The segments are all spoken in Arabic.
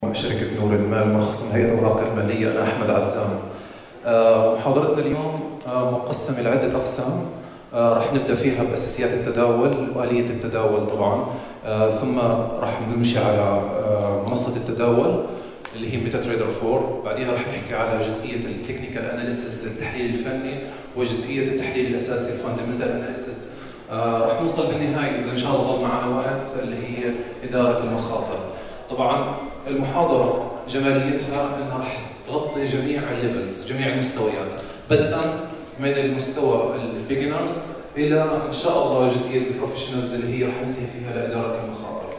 شركة نور المال مخصم هيئة الأوراق المالية. أنا أحمد عزام. محاضرتنا اليوم مقسمة لعدة أقسام. راح نبدأ فيها بأساسيات التداول وآلية التداول طبعا، ثم راح نمشي على منصة التداول اللي هي ميتا تريدر 4. بعدها راح نحكي على جزئية التكنيكال أناليسيس التحليل الفني، وجزئية التحليل الأساسي الفاندمنتال أناليسيس. راح نوصل بالنهاية إذا إن شاء الله ضل معنا وقت اللي هي إدارة المخاطر. طبعا المحاضرة جماليتها انها راح تغطي جميع الليفلز، جميع المستويات، بدءا من المستوى البيجنرز الى ان شاء الله جزئية البروفيشنالز اللي هي راح ننتهي فيها لإدارة المخاطر.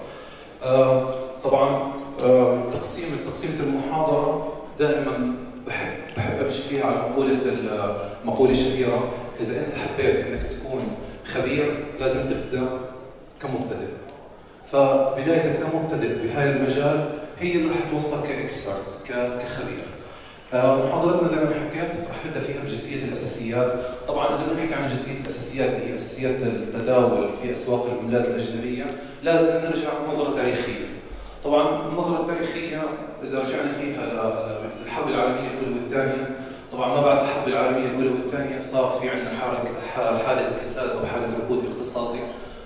طبعا تقسيمة المحاضرة دائما بحب امشي فيها على مقولة شهيرة: اذا انت حبيت انك تكون خبير لازم تبدا كمبتدئ. فبدايتك كمبتدئ بهذا المجال هي اللي راح توصلك كاكسبرت، كخبير. محاضرتنا زي ما حكيت راح نبدا فيها بجزئيه الاساسيات. طبعا اذا بنحكي عن جزئيه الاساسيات اللي هي اساسيات التداول في اسواق العملات الاجنبيه، لازم نرجع نظره تاريخيه. طبعا النظره التاريخيه اذا رجعنا فيها للحرب العالميه الاولى والثانيه، طبعا ما بعد الحرب العالميه الاولى والثانيه صار في عندنا حاله كساد او حاله ركود اقتصادي.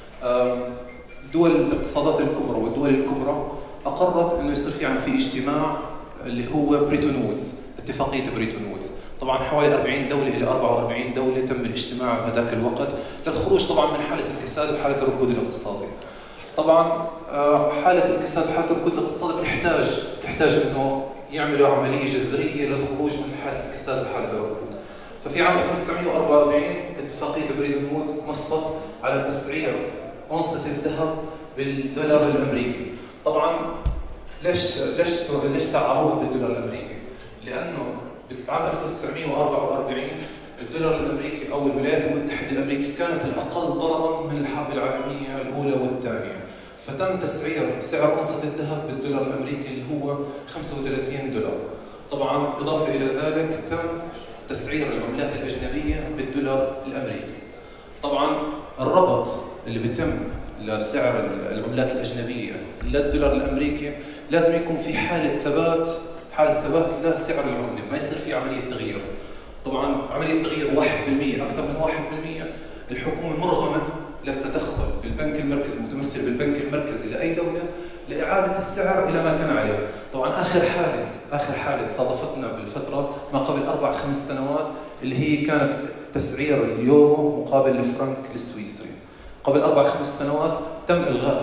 دول الاقتصادات الكبرى والدول الكبرى اقرت انه يصير في اجتماع اللي هو بريتون وودز، اتفاقيه بريتون وودز. طبعا حوالي 40 دوله الى 44 دوله تم الاجتماع بهذاك الوقت للخروج طبعا من حاله الكساد وحاله الركود الاقتصادي. طبعا حاله الكساد وحاله الركود الاقتصادي تحتاج انه يعملوا عمليه جذريه للخروج من حاله الكساد وحاله الركود. ففي عام 1944 اتفاقيه بريتون وودز نصت على تسعير أونصة الذهب بالدولار الأمريكي. طبعا ليش سعروها بالدولار الأمريكي؟ لأنه بعام 1944 الدولار الأمريكي أو الولايات المتحدة الأمريكية كانت الأقل ضررا من الحرب العالمية الأولى والثانية، فتم تسعير سعر أونصة الذهب بالدولار الأمريكي اللي هو 35 دولار. طبعا إضافة إلى ذلك تم تسعير العملات الأجنبية بالدولار الأمريكي. طبعا الربط اللي بيتم لسعر العملات الأجنبية للدولار الأمريكي لازم يكون في حالة ثبات لسعر العملة، ما يصير في عملية تغيير. طبعا عملية تغيير 1%، أكثر من 1%، الحكومة مرغمة للتدخل بالبنك المركزي، متمثل بالبنك المركزي لأي دولة، لإعادة السعر إلى ما كان عليه. طبعا آخر حالة صادفتنا بالفترة ما قبل 4-5 سنوات اللي هي كانت تسعير اليورو مقابل الفرنك السويسري. قبل 4-5 سنوات تم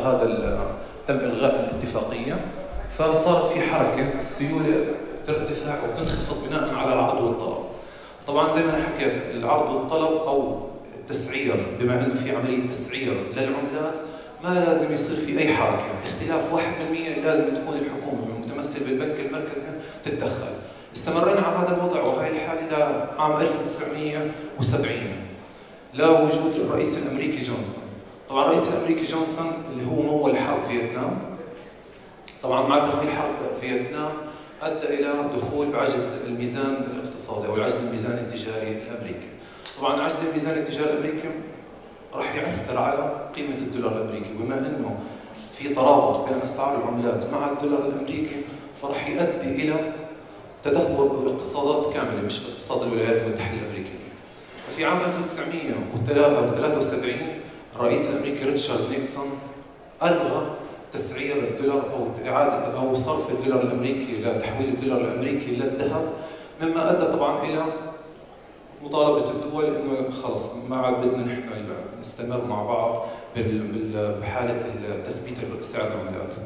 إلغاء الاتفاقية، فصارت في حركة السيولة ترتفع وتنخفض بناء على العرض والطلب. طبعا زي ما أنا حكيت، العرض والطلب أو التسعير، بما أنه في عملية تسعير للعملات ما لازم يصير في أي حركة، اختلاف 1% لازم تكون الحكومة المتمثل بالبنك المركزي تتدخل. استمرينا على هذا الوضع وهي الحالة لعام 1970 لوجود الرئيس الأمريكي جونسون. طبعا الرئيس الأمريكي جونسون اللي هو مول حرب فيتنام. طبعا مع تمويل حرب فيتنام أدى إلى دخول بعجز الميزان الاقتصادي أو العجز الميزاني التجاري الأمريكي. طبعا عجز الميزان التجاري الأمريكي راح يأثر على قيمة الدولار الأمريكي، بما أنه في ترابط بين أسعار العملات مع الدولار الأمريكي، فراح يؤدي إلى تدهور بالاقتصادات كاملة، مش باقتصاد الولايات المتحدة الأمريكية. في عام 1973 الرئيس الأمريكي ريتشارد نيكسون ألغى تسعير الدولار أو صرف الدولار الأمريكي لتحويل الدولار الأمريكي للذهب، مما أدى طبعا إلى مطالبة الدول إنه خلص ما عاد بدنا نحن نستمر مع بعض بحالة تثبيت سعر العملات.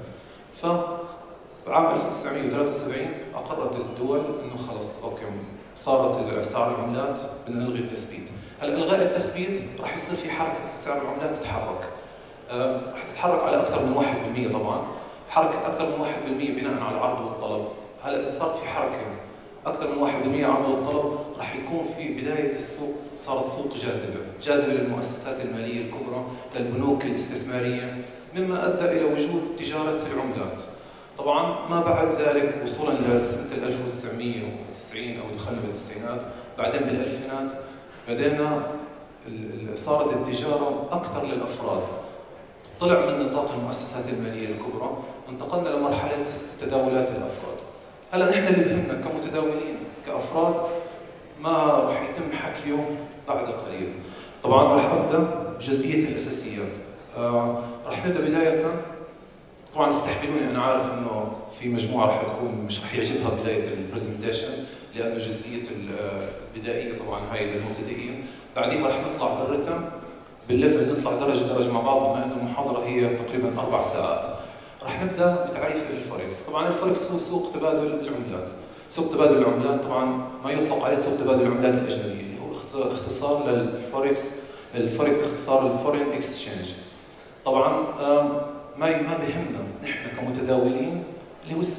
فعام 1973 أقرت الدول إنه خلص أوكي، صارت سعر العملات بدنا نلغي التثبيت. هلا إلغاء التثبيت راح يصير في حركة سعر العملات تتحرك. راح تتحرك على أكثر من 1%. طبعا حركة أكثر من 1% بناء على العرض والطلب. هلا إذا صارت في حركة أكثر من 1% عرض والطلب، راح يكون في بداية السوق صارت سوق جاذبة للمؤسسات المالية الكبرى، للبنوك الاستثمارية، مما أدى إلى وجود تجارة العملات. طبعا ما بعد ذلك وصولا لسنة 1990 أو دخلنا بالتسعينات، بعدين بالألفينات بدأنا صارت التجارة أكثر للأفراد. طلع من نطاق المؤسسات المالية الكبرى، وانتقلنا لمرحلة تداولات الأفراد. هلا نحن اللي بهمنا كمتداولين كأفراد ما راح يتم حكيه بعد قليل. طبعا راح أبدأ بجزئية الأساسيات. راح نبدأ بداية، طبعا استحملوني أنا عارف إنه في مجموعة راح تكون مش راح يعجبها بداية البرزنتيشن لأنه جزئية البدائية طبعا هاي للمبتدئين. بعدين راح نطلع بالرتم بالليفل، نطلع درجة درجة مع بعض بما إنه المحاضرة هي تقريبا 4 ساعات. راح نبدأ بتعريف الفوركس. طبعا الفوركس هو سوق تبادل العملات. سوق تبادل العملات طبعا ما يطلق عليه سوق تبادل العملات الأجنبية اللي هو اختصار للفوركس. الفوركس اختصار الفورين اكسشينج. طبعا ما بهمنا نحن كمتداولين اللي هو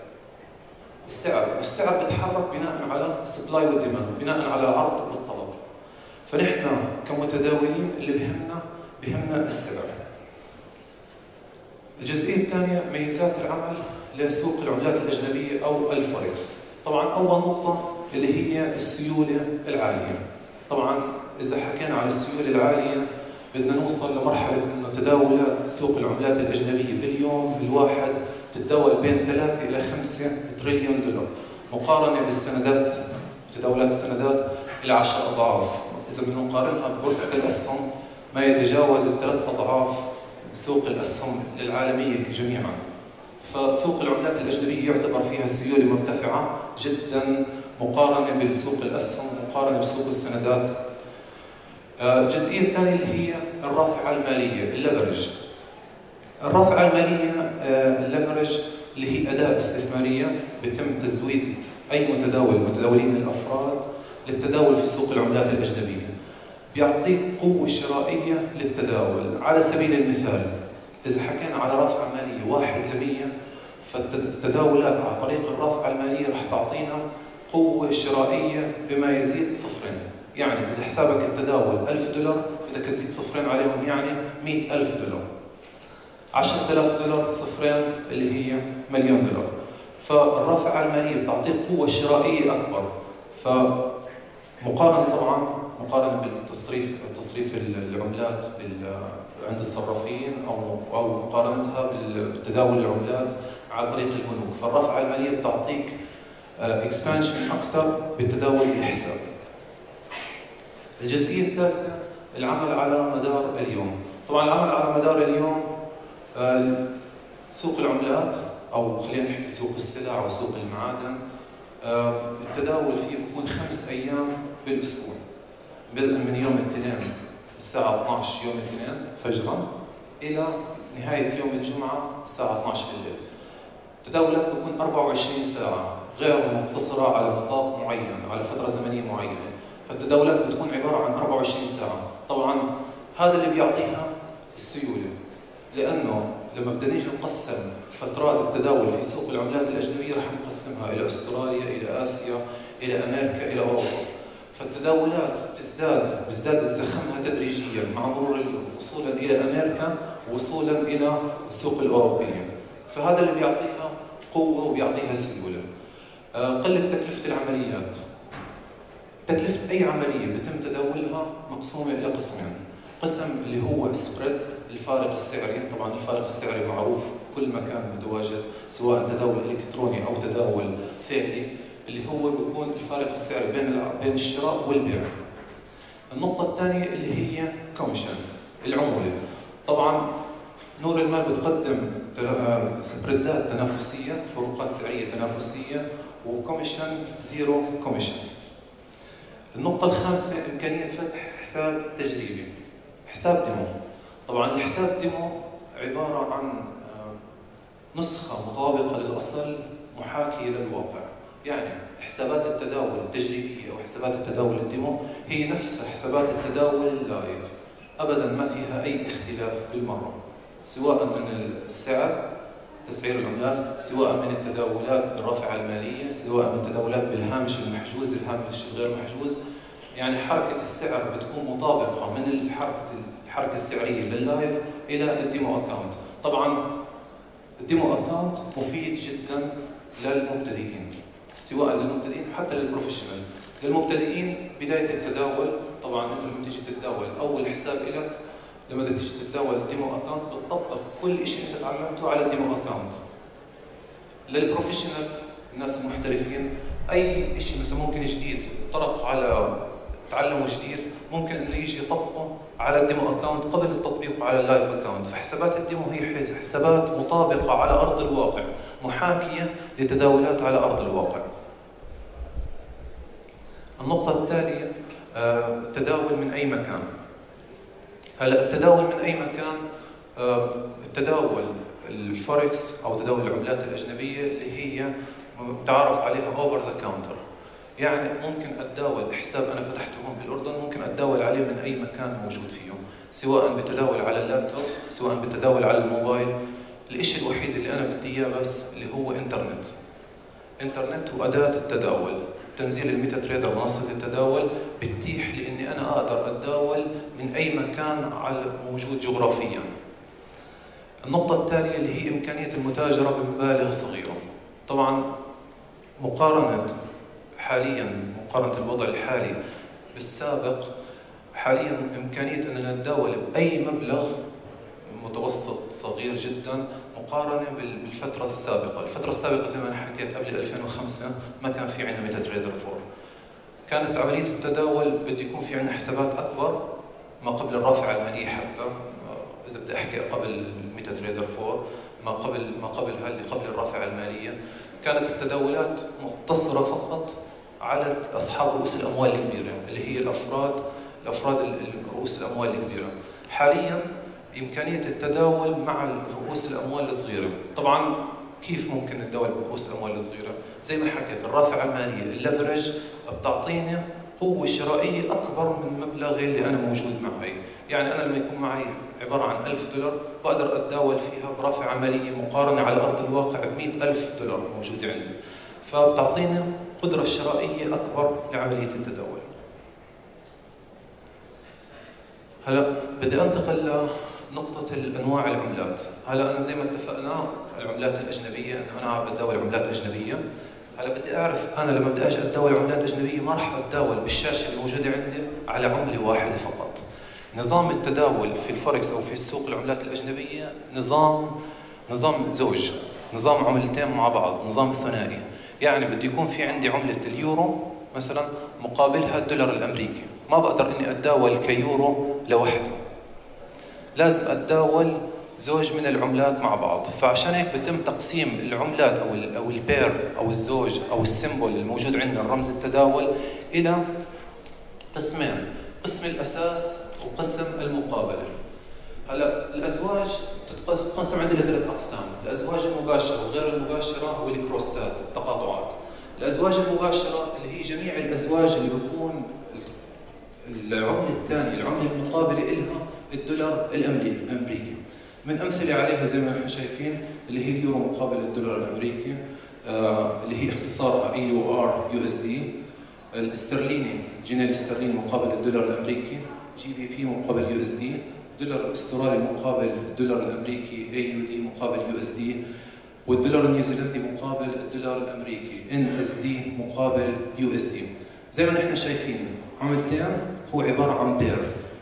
والسعر بيتحرك بناء على السبلاي والديماند، بناء على العرض والطلب. فنحن كمتداولين اللي بهمنا السعر. الجزئية الثانية ميزات العمل لسوق العملات الأجنبية أو الفوركس. طبعا أول نقطة اللي هي السيولة العالية. طبعا إذا حكينا عن السيولة العالية بدنا نوصل لمرحلة إنه تداولات سوق العملات الأجنبية باليوم الواحد تتداول بين 3 إلى 5 تريليون دولار، مقارنة بالسندات تداولات السندات إلى 10 أضعاف. إذا بدنا نقارنها ببورصة الأسهم ما يتجاوز 3 أضعاف سوق الأسهم العالمية جميعا. فسوق العملات الأجنبية يعتبر فيها سيولة مرتفعة جدا مقارنة بسوق الأسهم، مقارنة بسوق السندات. الجزئية الثانية اللي هي الرافعة المالية، الليفرج. الرافعة المالية الليفرج اللي هي أداة استثمارية بيتم تزويد أي متداولين الأفراد للتداول في سوق العملات الأجنبية. بيعطيك قوة شرائية للتداول. على سبيل المثال إذا حكينا على رافعة مالية 1/100، فالتداولات على طريق الرافعة المالية رح تعطينا قوة شرائية بما يزيد 2. يعني إذا حسابك التداول $1000 بدك تزيد 2 عليهم يعني $100,000. 10,000 دولار 2 اللي هي $1,000,000. فالرافعة المالية بتعطيك قوة شرائية أكبر. فمقارنة طبعا بالتصريف العملات عند الصرافين أو مقارنتها بالتداول العملات على طريق البنوك، فالرافعة المالية بتعطيك اكسبانشن أكثر بالتداول بحساب. الجزئية الثالثة العمل على مدار اليوم. طبعا العمل على مدار اليوم سوق العملات أو خلينا نحكي سوق السلع وسوق المعادن، التداول فيه بيكون 5 أيام بالأسبوع، بدءا من يوم الاثنين الساعة 12 يوم الاثنين فجرا إلى نهاية يوم الجمعة الساعة 12 بالليل. التداولات بتكون 24 ساعة غير مقتصرة على نطاق معين، على فترة زمنية معينة. فالتداولات بتكون عبارة عن 24 ساعة. طبعا هذا اللي بيعطيها السيولة، لأنه لما بدنا نيجي نقسم فترات التداول في سوق العملات الأجنبية رح نقسمها إلى أستراليا، إلى آسيا، إلى أمريكا، إلى أوروبا. فالتداولات بيزداد زخمها تدريجيا مع مرور اليوم وصولا إلى أمريكا ووصولا إلى السوق الأوروبية. فهذا اللي بيعطيها قوة وبيعطيها سيولة. قلة تكلفة العمليات. تكلفة أي عملية بتم تداولها مقسومة إلى قسمين. قسم اللي هو سبريد، الفارق السعري. طبعا الفارق السعري معروف كل مكان متواجد، سواء تداول إلكتروني أو تداول فعلي، اللي هو بيكون الفارق السعري بين الشراء والبيع. النقطة الثانية اللي هي كوميشن، العمولة. طبعا نور المال بتقدم سبريدات تنافسية، فروقات سعرية تنافسية، وكوميشن زيرو كوميشن. النقطة الخامسة إمكانية فتح حساب تجريبي، حساب ديمو. طبعا الحساب ديمو عبارة عن نسخة مطابقة للأصل محاكية للواقع. يعني حسابات التداول التجريبية أو حسابات التداول الديمو هي نفس حسابات التداول اللايف، أبدا ما فيها أي اختلاف بالمرة، سواء من السعر تسعير العملات، سواء من التداولات بالرافعة المالية، سواء من التداولات بالهامش المحجوز، الهامش الغير محجوز. يعني حركة السعر بتكون مطابقة من الحركة السعرية لللايف إلى الديمو أكاونت. طبعا الديمو أكاونت مفيد جدا للمبتدئين، سواء للمبتدئين حتى للبروفيشنال. للمبتدئين بداية التداول، طبعا أنت لما تيجي تتداول أول حساب لك لما بدك تيجي تتداول الديمو اكونت بتطبق كل شيء انت تعلمته على الديمو اكونت. للبروفيشنال الناس المحترفين اي شيء مثلا ممكن جديد طرق على تعلمه جديد ممكن انه يجي يطبقه على الديمو اكونت قبل التطبيق على اللايف اكونت. فحسابات الديمو هي حسابات مطابقه على ارض الواقع، محاكيه لتداولات على ارض الواقع. النقطه التاليه التداول من اي مكان. هلا التداول من اي مكان، التداول الفوركس او تداول العملات الاجنبيه اللي هي تعرف عليها اوفر ذا كاونتر، يعني ممكن اتداول حساب انا فتحته هون بالاردن ممكن اتداول عليه من اي مكان موجود فيه، سواء بتداول على اللابتوب سواء بتداول على الموبايل. الشيء الوحيد اللي انا بدي اياه بس اللي هو انترنت واداه التداول. تنزيل الميتا تريدر منصه التداول بتتيح لي اني انا اقدر اتداول من اي مكان على موجود جغرافيا. النقطه الثانيه اللي هي امكانيه المتاجره بمبالغ صغيره. طبعا مقارنه الوضع الحالي بالسابق، حاليا امكانيه اننا نتداول باي مبلغ متوسط صغير جدا مقارنه بالفتره السابقه. الفتره السابقه زي ما انا حكيت قبل 2005 ما كان في عندنا ميتا تريدر 4، كانت عمليه التداول بده يكون في عندنا حسابات اكبر ما قبل الرافعه الماليه، حتى اذا بدي احكي قبل الميتا تريدر 4 ما قبلها اللي قبل الرافعه الماليه، كانت التداولات مقتصره فقط على اصحاب رؤوس الاموال الكبيره اللي هي الافراد رؤوس الاموال الكبيره. حاليا بامكانيه التداول مع رؤوس الاموال الصغيره. طبعا كيف ممكن نتداول برؤوس الاموال الصغيره؟ زي ما حكيت الرافعه الماليه الليفرج بتعطيني قوه شرائيه اكبر من مبلغي اللي انا موجود معي. يعني انا لما يكون معي عباره عن $1000 بقدر اتداول فيها برافعه ماليه مقارنه على ارض الواقع $100,000 موجوده عندي، فبتعطيني قدره شرائيه اكبر لعمليه التداول. هلا بدي انتقل لنقطة انواع العملات. هلا انا زي ما اتفقنا العملات الاجنبية انه انا بتداول عملات اجنبية. هلا بدي اعرف انا لما بدي اجي اتداول عملات اجنبية ما راح اتداول بالشاشة الموجودة عندي على عملة واحدة فقط. نظام التداول في الفوركس او في السوق العملات الاجنبية نظام زوج، نظام عملتين مع بعض، نظام ثنائي. يعني بده يكون في عندي عملة اليورو مثلا مقابلها الدولار الامريكي، ما بقدر اني اتداول كيورو لوحده، لازم اتداول زوج من العملات مع بعض. فعشان هيك بتم تقسيم العملات او البير او الزوج او السيمبل الموجود عندنا رمز التداول الى قسمين، قسم الاساس وقسم المقابله. هلا الازواج تتقسم عندنا ثلاث اقسام، الازواج المباشره وغير المباشره والكروسات التقاطعات. الازواج المباشره اللي هي جميع الازواج اللي بيكون العمله الثانيه العمله المقابله لها الدولار الامريكي. من امثله عليها زي ما احنا شايفين اللي هي اليورو مقابل الدولار الامريكي، اللي هي اختصارها EUR USD، الاسترليني جنيه الاسترليني مقابل الدولار الامريكي GBP مقابل USD، الدولار الاسترالي مقابل الدولار الامريكي AUD مقابل USD، والدولار النيوزيلندي مقابل الدولار الامريكي NSD مقابل USD. زي ما نحن شايفين عملتين هو عباره عن بير،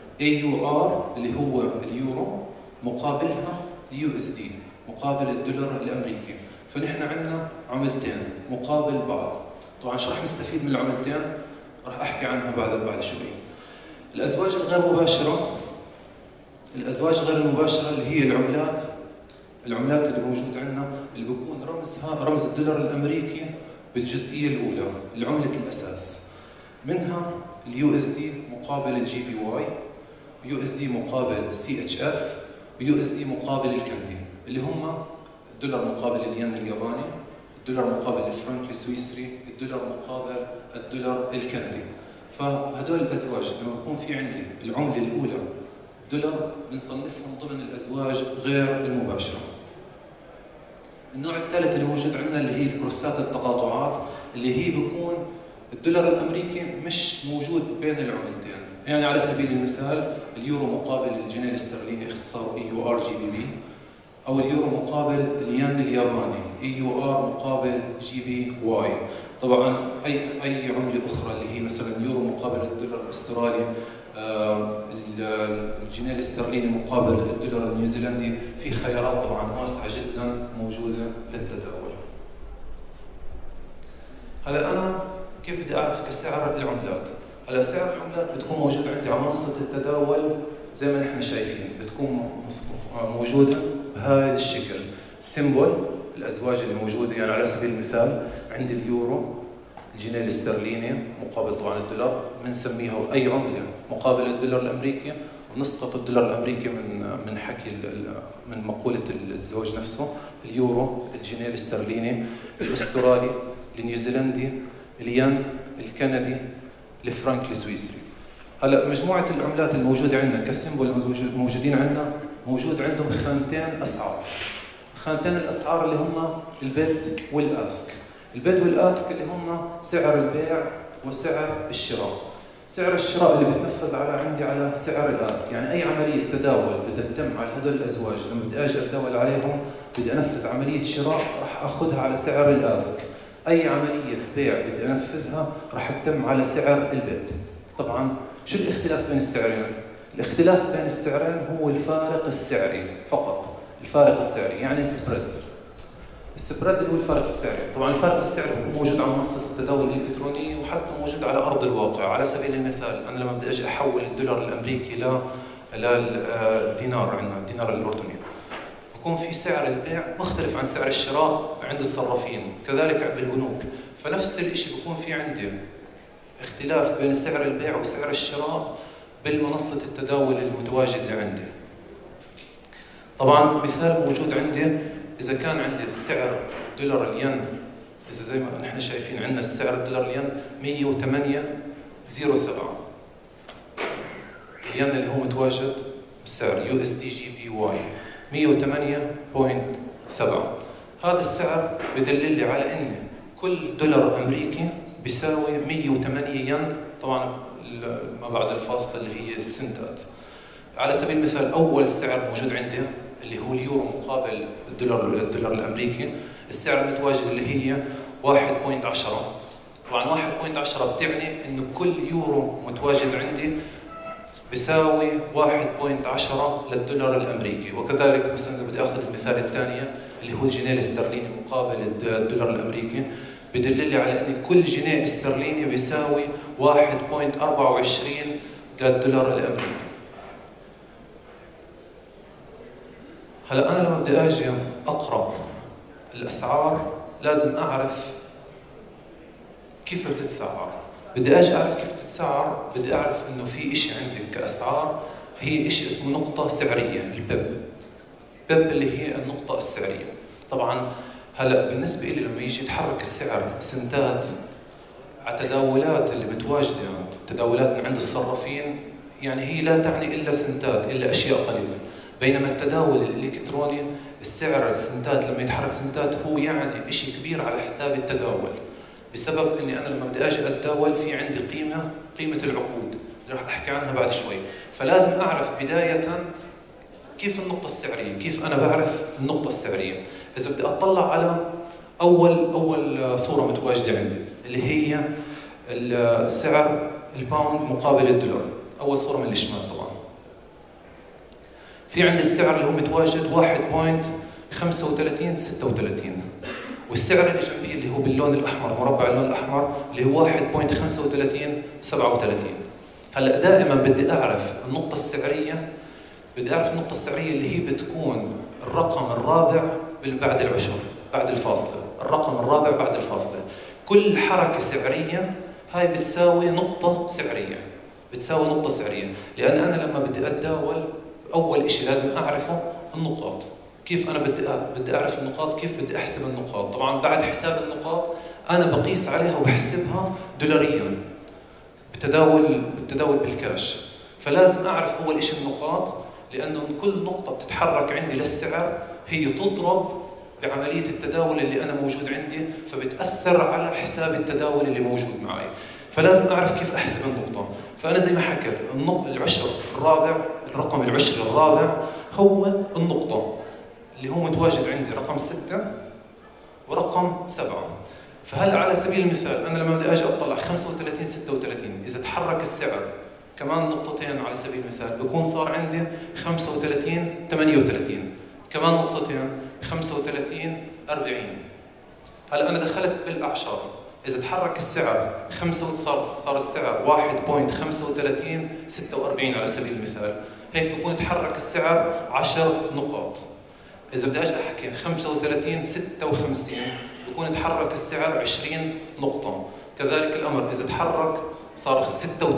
AUR اللي هو اليورو مقابلها USD مقابل الدولار الامريكي. فنحن عندنا عملتين مقابل بعض. طبعا شو رح نستفيد من العملتين؟ رح احكي عنها بعد شوي. الازواج الغير مباشره، الازواج غير المباشره اللي هي العملات اللي موجود عندنا اللي بيكون رمزها رمز الدولار الامريكي بالجزئيه الاولى، العمله الاساس. منها اليو اس دي مقابل الجي بي واي، يو اس دي مقابل سي اتش اف، ويو اس دي مقابل الكندي، اللي هم الدولار مقابل الين الياباني، الدولار مقابل الفرنك السويسري، الدولار مقابل الدولار الكندي. فهدول الازواج لما بكون في عندي العمله الاولى دولار بنصنفهم ضمن الازواج غير المباشره. النوع الثالث اللي موجود عندنا اللي هي الكروسات التقاطعات، اللي هي بيكون الدولار الامريكي مش موجود بين العملتين. يعني على سبيل المثال اليورو مقابل الجنيه الاسترليني اختصاره EUR GBP، او اليورو مقابل الين الياباني، EUR مقابل GBY. طبعا اي عمله اخرى اللي هي مثلا اليورو مقابل الدولار الاسترالي، الجنيه الاسترليني مقابل الدولار النيوزيلندي، في خيارات طبعا واسعه جدا موجوده للتداول. هلا انا كيف بدي اعرف سعر العملات؟ هلا سعر العملات بتكون موجود عندي على منصه التداول زي ما نحن شايفين، بتكون موجوده بهذا الشكل، سيمبل الازواج اللي موجوده. يعني على سبيل المثال عندي اليورو، الجنيه الاسترليني مقابل طبعا الدولار، بنسميه اي عمله مقابل الدولار الامريكي، ونسقط الدولار الامريكي من حكي من مقوله الزوج نفسه. اليورو، الجنيه الاسترليني، الاسترالي، النيوزيلندي، الين، الكندي، الفرنك السويسري. هلا مجموعه العملات الموجوده عندنا كسيمبل موجودين عندنا، موجود عندهم خانتين اسعار. خانتين الاسعار اللي هم البيد والاسك. البيد والاسك اللي هم سعر البيع وسعر الشراء. سعر الشراء اللي بتنفذ عندي على سعر الاسك، يعني اي عمليه تداول بدها تتم على هذول الازواج، لما بدي اجي اتداول عليهم بدي انفذ عمليه شراء راح اخذها على سعر الاسك. اي عمليه بيع بدي انفذها راح تتم على سعر البيد. طبعا شو الاختلاف بين السعرين؟ الاختلاف بين السعرين هو الفارق السعري فقط. الفارق السعري يعني السبريد. السبريد اللي هو الفارق السعري. طبعا الفارق السعري موجود على منصه التداول الالكترونيه وحتى موجود على ارض الواقع. على سبيل المثال انا لما بدي اجي احول الدولار الامريكي للدينار، عندنا الدينار الاردني، بكون في سعر البيع مختلف عن سعر الشراء عند الصرافين، كذلك بالبنوك. فنفس الشيء بكون في عندي اختلاف بين سعر البيع وسعر الشراء بالمنصه التداول المتواجد اللي عندي. طبعا مثال موجود عندي، اذا كان عندي سعر دولار الين، اذا زي ما نحن شايفين عندنا السعر دولار الين 108.07، الين اللي هو متواجد بسعر USD/GBY 108.7. هذا السعر بدلل لي على ان كل دولار امريكي بيساوي 108 ين، طبعا ما بعد الفاصله اللي هي السنتات. على سبيل المثال اول سعر موجود عندي اللي هو اليورو مقابل الدولار الامريكي، السعر المتواجد اللي هي 1.10. طبعا 1.10 بتعني انه كل يورو متواجد عندي بيساوي 1.10 للدولار الامريكي. وكذلك مثلا بدي اخذ المثال الثاني اللي هو الجنيه الاسترليني مقابل الدولار الامريكي، بدل لي على ان كل جنيه استرليني بيساوي 1.24 للدولار الامريكي. هلا انا لما بدي اجي اقرا الاسعار لازم اعرف كيف بتتسعر. بدي اجي اعرف كيف بتتسعر، بدي اعرف انه في شيء عندك كاسعار، هي شيء اسمه نقطه سعريه، البيب. بيب اللي هي النقطه السعريه. طبعا هلا بالنسبه لي لما يجي يتحرك السعر سنتات على تداولات اللي متواجده، تداولات من عند الصرافين، يعني هي لا تعني الا سنتات، الا اشياء قليله. بينما التداول الالكتروني السعر السنتات لما يتحرك سنتات هو يعني شيء كبير على حساب التداول، بسبب اني انا لما بدي اجي اتداول في عندي قيمه العقود اللي راح احكي عنها بعد شوي. فلازم اعرف بدايه كيف النقطه السعريه، كيف انا بعرف النقطه السعريه. اذا بدي اطلع على اول صوره متواجده عندي اللي هي سعر الباوند مقابل الدولار، اول صوره من الشمال. طبعا في عندي السعر اللي هو متواجد 1.3536، والسعر اللي جنبيه اللي هو باللون الاحمر، مربع اللون الاحمر، اللي هو 1.3537. هلا دائما بدي اعرف النقطه السعريه، اللي هي بتكون الرقم الرابع بعد العشر، بعد الفاصله، الرقم الرابع بعد الفاصله. كل حركه سعريه هاي بتساوي نقطه سعريه، لان انا لما بدي اتداول اول شيء لازم اعرفه النقاط. كيف انا بدي اعرف النقاط، كيف بدي احسب النقاط. طبعا بعد حساب النقاط انا بقيس عليها وبحسبها دولاريا بالتداول بالكاش. فلازم اعرف اول شيء النقاط، لانه كل نقطه بتتحرك عندي للسعر هي تضرب بعمليه التداول اللي انا موجود عندي، فبتاثر على حساب التداول اللي موجود معي. فلازم اعرف كيف احسب النقطه. فانا زي ما حكيت العشر الرابع، الرقم العشري الرابع هو النقطه. اللي هو متواجد عندي رقم 6 ورقم 7. فهلا على سبيل المثال انا لما بدي اجي اطلع 35 36 اذا تحرك السعر كمان نقطتين على سبيل المثال بكون صار عندي 35 38، كمان نقطتين 35 40. هلا انا دخلت بالاعشار، اذا تحرك السعر صار السعر 1.35 46 على سبيل المثال، هيك بكون تحرك السعر 10 نقاط. اذا بدي اجي احكي 35 56 بكون تحرك السعر 20 نقطة. كذلك الامر اذا تحرك صار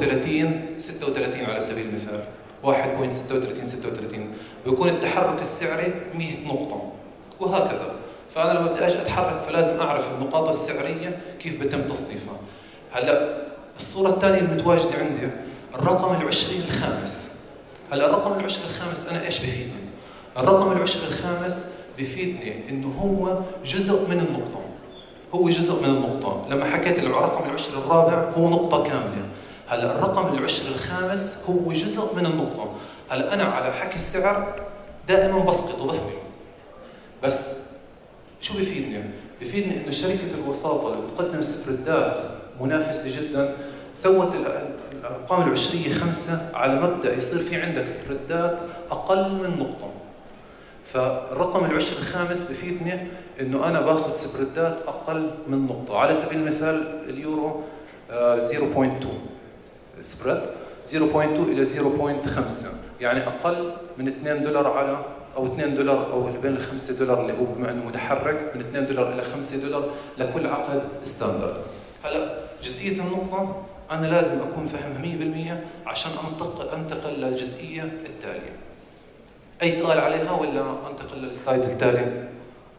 36 على سبيل المثال 1.36 36 بيكون التحرك السعري 100 نقطة، وهكذا. فأنا لما بدي أجي أتحرك فلازم أعرف النقاط السعرية كيف بتم تصنيفها. هلا الصورة الثانية المتواجدة عندي الرقم العشري الخامس. هلا الرقم العشري الخامس أنا إيش بفيدني؟ الرقم العشري الخامس بفيدني إنه هو جزء من النقطة. هو جزء من النقطة. لما حكيت الرقم العشري الرابع هو نقطة كاملة. هلا الرقم العشري الخامس هو جزء من النقطة. هلا أنا على حكي السعر دائما بسقط وبهمل. بس شو بفيدني؟ بفيدني إنه شركة الوساطة اللي بتقدم سبريدات منافسة جدا سوت الأرقام العشرية 5 على مبدأ يصير في عندك سبريدات أقل من نقطة. فالرقم العشري الخامس بفيدني إنه أنا باخذ سبريدات أقل من نقطة. على سبيل المثال اليورو 0.2 سبريد 0.2 إلى 0.5، يعني أقل من 2 دولار على أو 2 دولار أو اللي بين ال 5 دولار اللي هو بما إنه متحرك من 2 دولار إلى 5 دولار لكل عقد ستاندرد. هلا جزئية النقطة أنا لازم أكون فاهمها 100% عشان أنتقل للجزئية التالية. أي سؤال عليها ولا أنتقل للسلايد التالي؟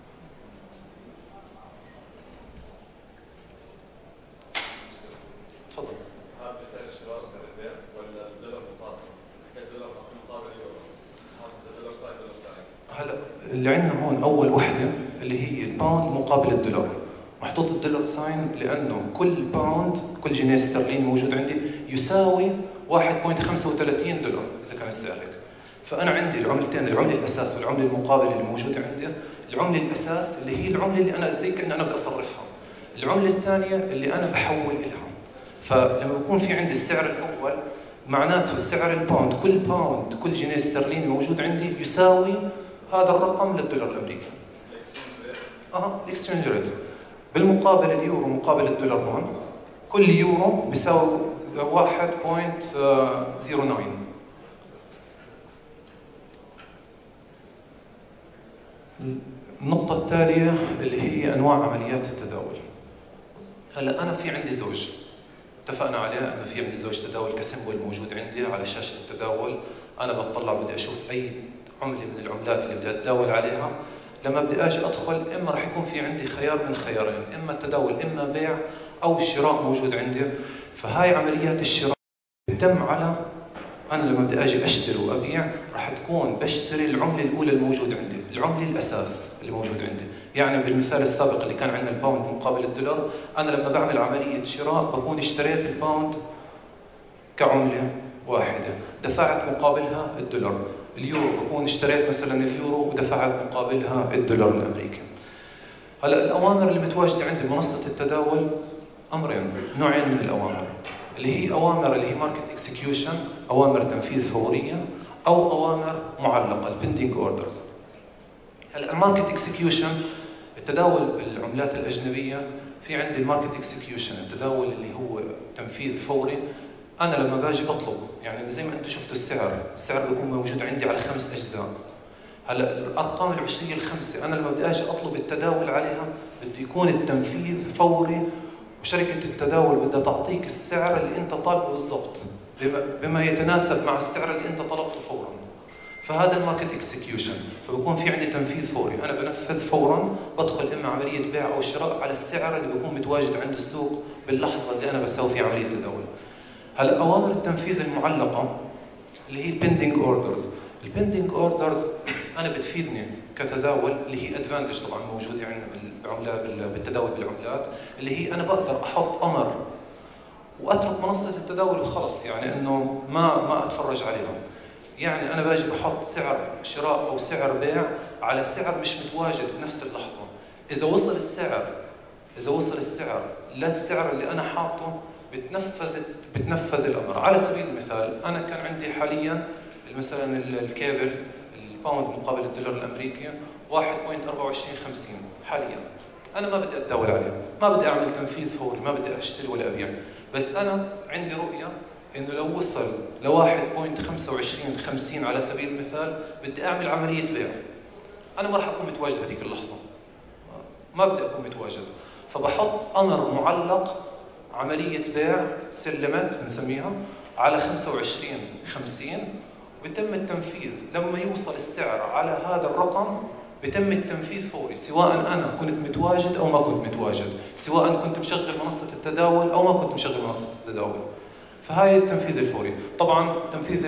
تفضل. هذا بسعر الشراء وسعر البيع ولا الدولار مقابل؟ حكيت دولار مقابل يورو. هذا دولار ساين. هلا اللي عندنا هون أول وحدة اللي هي الباوند مقابل الدولار. محطوط الدولار ساين لأنه كل باوند كل جنيه استرليني موجود عندي يساوي 1.35 دولار إذا كان السعر هيك. فأنا عندي العملتين، العملة الأساس والعملة المقابلة اللي موجودة عندي. العملة الأساس اللي هي العملة اللي أنا زي كأني أنا بدي أصرفها. العملة الثانية اللي أنا بحول إلها. فلما بكون في عندي السعر الأول معناته سعر الباوند كل جنيه استرليني موجود عندي يساوي هذا الرقم للدولار الأمريكي. الاكسشينج ريت. بالمقابل اليورو مقابل الدولار هون كل يورو بيساوي 1.09. النقطة التالية اللي هي أنواع عمليات التداول. هلا أنا في عندي زوج اتفقنا عليه أنه في عندي زوج تداول كسيمبل موجود عندي على شاشة التداول. أنا بطلع بدي أشوف أي عملة من العملات اللي بدي أتداول عليها. لما بدي أجي أدخل إما راح يكون في عندي خيار من خيارين، إما التداول إما بيع أو الشراء موجود عندي. فهاي عمليات الشراء بتتم على أنا لما بدي أجي أشتري وأبيع راح تكون بشتري العملة الأولى الموجودة عندي، العملة الأساس اللي موجود عندي. يعني بالمثال السابق اللي كان عندنا الباوند مقابل الدولار، أنا لما بعمل عملية شراء بكون اشتريت الباوند كعملة واحدة، دفعت مقابلها الدولار. اليورو بكون اشتريت مثلا اليورو ودفعت مقابلها الدولار الأمريكي. هلا الأوامر اللي متواجدة عندي منصة التداول أمرين، نوعين من الأوامر، اللي هي أوامر اللي هي ماركت اكسكيوشن، أوامر تنفيذ فورية، أو أوامر معلقة البندنج اوردرز. هلا الماركت اكسكيوشن التداول بالعملات الأجنبية، في عندي الماركت اكسكيوشن التداول اللي هو تنفيذ فوري. أنا لما باجي أطلب يعني زي ما أنتم شفتوا السعر بيكون موجود عندي على 5 أجزاء. هلا الأرقام العشرية ال5 أنا لما بدي أجي أطلب التداول عليها بده يكون التنفيذ فوري، وشركة التداول بدها تعطيك السعر اللي أنت طالبه بالضبط بما يتناسب مع السعر اللي أنت طلبته فورا. فهذا الماركت اكسكيوشن، فبكون في عندي تنفيذ فوري، أنا بنفذ فورا، بدخل إما عملية بيع أو شراء على السعر اللي بيكون متواجد عند السوق باللحظة اللي أنا بسوي فيها عملية تداول. هلا أوامر التنفيذ المعلقة اللي هي البندنج اوردرز. البندنج اوردرز أنا بتفيدني كتداول اللي هي ادفانتج طبعا موجودة عندنا بالتداول بالعملات، اللي هي أنا بقدر أحط أمر وأترك منصة التداول وخلص، يعني إنه ما أتفرج عليها. يعني انا باجي بحط سعر شراء او سعر بيع على سعر مش متواجد بنفس اللحظه. اذا وصل السعر للسعر اللي انا حاطه بتنفذ الامر. على سبيل المثال انا كان عندي حاليا مثلا الكيبل الباوند مقابل الدولار الامريكي 1.2450 حاليا. انا ما بدي اتداول عليه، ما بدي اعمل تنفيذ فوري، ما بدي اشتري ولا ابيع، بس انا عندي رؤيه انه لو وصل ل 1.2550 على سبيل المثال بدي اعمل عمليه بيع. انا ما راح اكون متواجد هذيك اللحظه، ما بدي اكون متواجد، فبحط امر معلق عمليه بيع سلمت بنسميها على 25.50 وبيتم التنفيذ. لما يوصل السعر على هذا الرقم بيتم التنفيذ فوري، سواء انا كنت متواجد او ما كنت متواجد، سواء كنت مشغل منصه التداول او ما كنت مشغل منصه التداول. فهاي التنفيذ الفوري. طبعا التنفيذ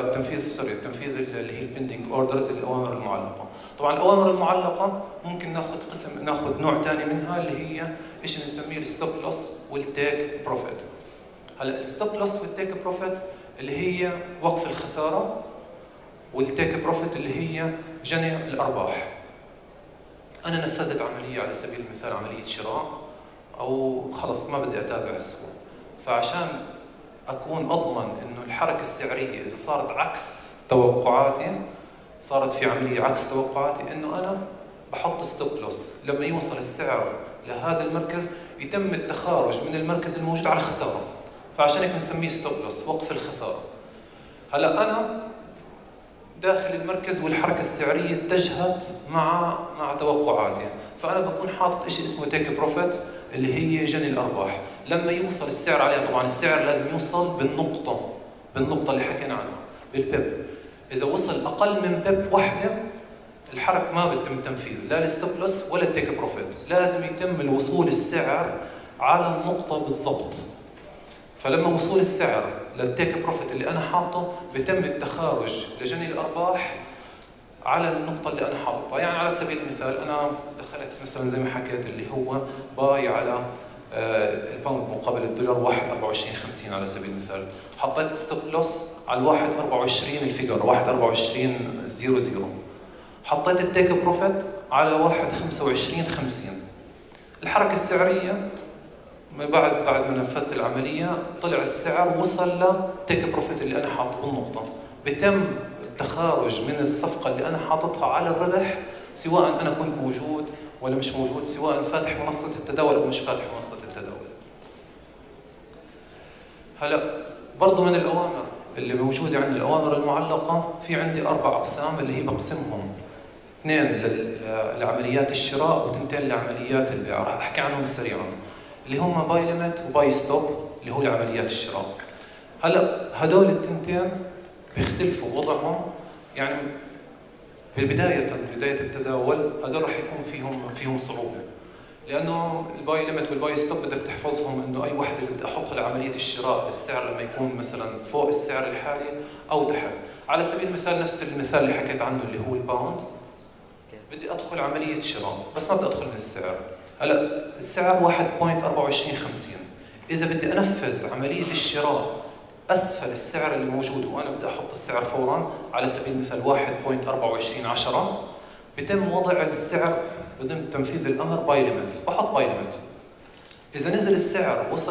اللي هي البندنج اوردرز، الاوامر المعلقه. طبعا الاوامر المعلقه ممكن ناخذ نوع ثاني منها اللي هي ايش بنسميه الستوب لوس والتيك بروفيت. هلا الستوب لوس والتيك بروفيت اللي هي وقف الخساره، والتيك بروفيت اللي هي جني الارباح. انا نفذت عمليه على سبيل المثال عمليه شراء او خلص ما بدي اتابع السوق، فعشان اكون اضمن انه الحركه السعريه اذا صارت عكس توقعاتي، صارت في عمليه عكس توقعاتي، انه انا بحط ستوب لوس. لما يوصل السعر لهذا المركز يتم التخارج من المركز الموجود على خساره، فعشان هيك بنسميه ستوب لوس، وقف الخساره. هلا انا داخل المركز والحركه السعريه اتجهت مع توقعاتي، فانا بكون حاطط شيء اسمه تيك بروفيت اللي هي جني الارباح. لما يوصل السعر عليها، طبعا السعر لازم يوصل بالنقطه اللي حكينا عنها بالبيب. اذا وصل اقل من بيب واحده الحركه ما بيتم تنفيذ لا الستوب لوس ولا التيك بروفيت، لازم يتم الوصول السعر على النقطه بالضبط. فلما وصول السعر للتيك بروفيت اللي انا حاطه بيتم التخارج لجني الارباح على النقطه اللي انا حاططها. يعني على سبيل المثال انا دخلت مثلا زي ما حكيت اللي هو باي على الباوند مقابل الدولار 1.2450 على سبيل المثال، حطيت ستوب لوس على 1.24 الفيجر 1.2400، حطيت التيك بروفيت على 1.2550. الحركه السعريه بعد ما نفذت العمليه طلع السعر وصل لتيك بروفيت اللي انا حاطه بالنقطه، بتم التخارج من الصفقه اللي انا حاططها على الربح، سواء انا كنت موجود ولا مش موجود، سواء فاتح منصه التداول او مش فاتح منصه التداول. هلا برضه من الاوامر اللي موجوده عندي الاوامر المعلقه، في عندي 4 اقسام اللي هي بقسمهم 2 لعمليات الشراء و2 لعمليات البيع. راح احكي عنهم سريعا، اللي هم باي ليميت وباي ستوب اللي هو لعمليات الشراء. هلا هدول التنتين بيختلفوا وضعهم، يعني بداية التداول هذول راح يكون فيهم صعوبة، لأنه الباي ليميت والباي ستوب بدك تحفظهم إنه أي واحدة اللي بدي أحطها لعملية الشراء السعر لما يكون مثلا فوق السعر الحالي أو تحت. على سبيل المثال نفس المثال اللي حكيت عنه اللي هو الباوند، بدي أدخل عملية شراء بس ما بدي أدخل من السعر. هلا السعر 1.2450، إذا بدي أنفذ عملية الشراء أسفل السعر اللي موجود وأنا بدي أحط السعر فوراً، على سبيل المثال 1.2410، بتم وضع السعر بدون تنفيذ الأمر باي ليميت، بحط باي ليميت. إذا نزل السعر وصل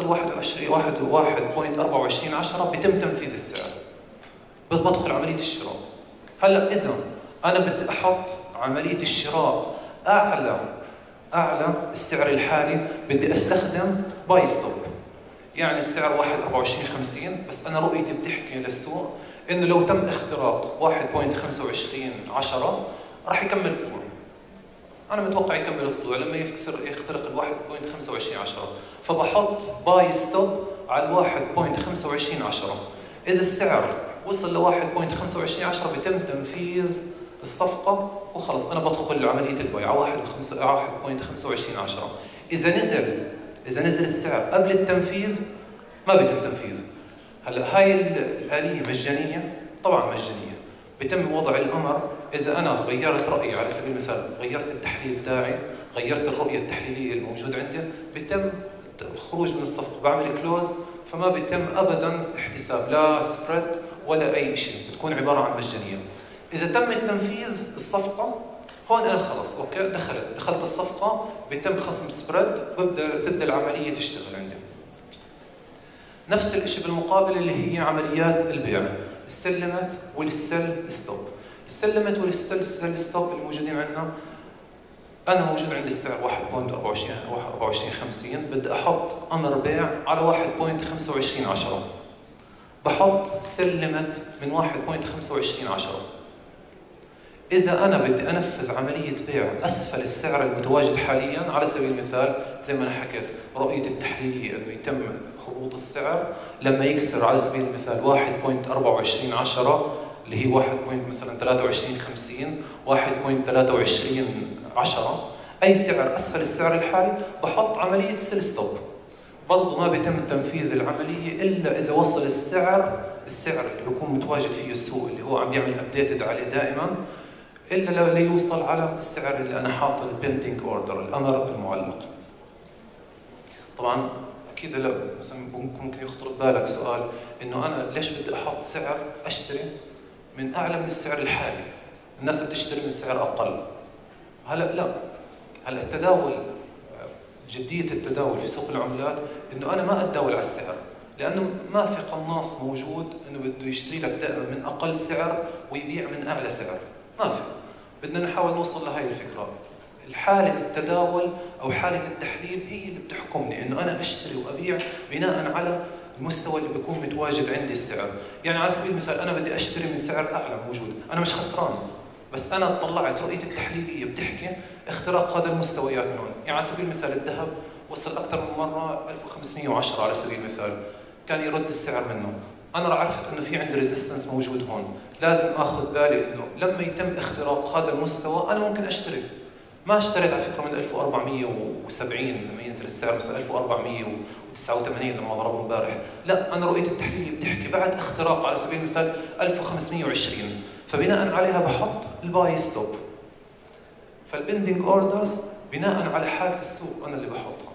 1.2410 بتم تنفيذ السعر، بدخل عملية الشراء. هلا إذا أنا بدي أحط عملية الشراء أعلى السعر الحالي، بدي أستخدم باي ستوب. يعني السعر 1.2450 بس أنا رؤيتي بتحكي للسوق إنه لو تم اختراق 1.2510 راح يكمل الطلوع. أنا متوقع يكمل الطلوع لما يخترق ال 1.2510، فبحط باي ستوب على 1.2510. إذا السعر وصل ل 1.2510 بيتم تنفيذ الصفقة وخلص أنا بدخل عملية البيع على 1.2510. إذا نزل السعر قبل التنفيذ ما بيتم تنفيذ. هلا هاي الآلية مجانية، طبعا مجانية، بيتم وضع الأمر. إذا أنا غيرت رأيي على سبيل المثال، غيرت التحليل تاعي، غيرت الرؤية التحليلية الموجودة عندي، بيتم الخروج من الصفقة، بعمل كلوز، فما بيتم أبدا احتساب لا سبريد ولا اي شيء، بتكون عباره عن مجانيه. اذا تم تنفيذ الصفقه هون انا خلص اوكي دخلت الصفقه، بيتم خصم سبريد، تبدا العمليه تشتغل عندي. نفس الشيء بالمقابل اللي هي عمليات البيع، السلمت والسل ستوب. السلمت والسل ستوب الموجودين عندنا، انا موجود عندي السعر 1.2450، بدي احط امر بيع على 1.2510، بحط سلمت من 1.2510. إذا أنا بدي أنفذ عملية بيع أسفل السعر المتواجد حالياً، على سبيل المثال زي ما أنا حكيت رؤية التحليلية إنه يتم هبوط السعر لما يكسر على سبيل المثال 1.2410 اللي هي 1.2350 1.2310، أي سعر أسفل السعر الحالي بحط عملية سيل ستوب. برضه ما بيتم تنفيذ العملية إلا إذا وصل السعر اللي بيكون متواجد فيه السوق اللي هو عم بيعمل أبديتد عليه دائماً، إلا ليوصل على السعر اللي أنا حاطط البندنج أوردر، الأمر المعلق. طبعاً أكيد لا مثلاً ممكن يخطر ببالك سؤال إنه أنا ليش بدي أحط سعر أشتري من أعلى من السعر الحالي؟ الناس بتشتري من سعر أقل. هلا التداول، جدية التداول في سوق العملات إنه أنا ما أتداول على السعر، لأنه ما في قناص موجود إنه بده يشتري لك دائما من أقل سعر ويبيع من أعلى سعر، ما في. بدنا نحاول نوصل لهي الفكرة. حالة التداول أو حالة التحليل هي اللي بتحكمني إنه أنا أشتري وأبيع بناء على المستوى اللي بيكون متواجد عندي السعر. يعني على سبيل المثال أنا بدي أشتري من سعر أعلى موجود، أنا مش خسران، بس أنا طلعت رؤية التحليلية بتحكي اختراق هذا المستويات من هون. يعني على سبيل المثال الذهب وصل أكثر من مرة 1510 على سبيل المثال، كان يرد السعر منه. أنا عرفت إنه في عندي ريزيستنس موجود هون، لازم آخذ بالي إنه لما يتم اختراق هذا المستوى أنا ممكن أشتري. ما اشتريت على فكرة من 1470 لما ينزل السعر، مثلا 1489 لما ضربوا امبارح، لا أنا رؤية التحليل بتحكي بعد اختراق على سبيل المثال 1520، فبناء عليها بحط الباي ستوب. فالبندنج اوردرز بناء على حالة السوق أنا اللي بحطها.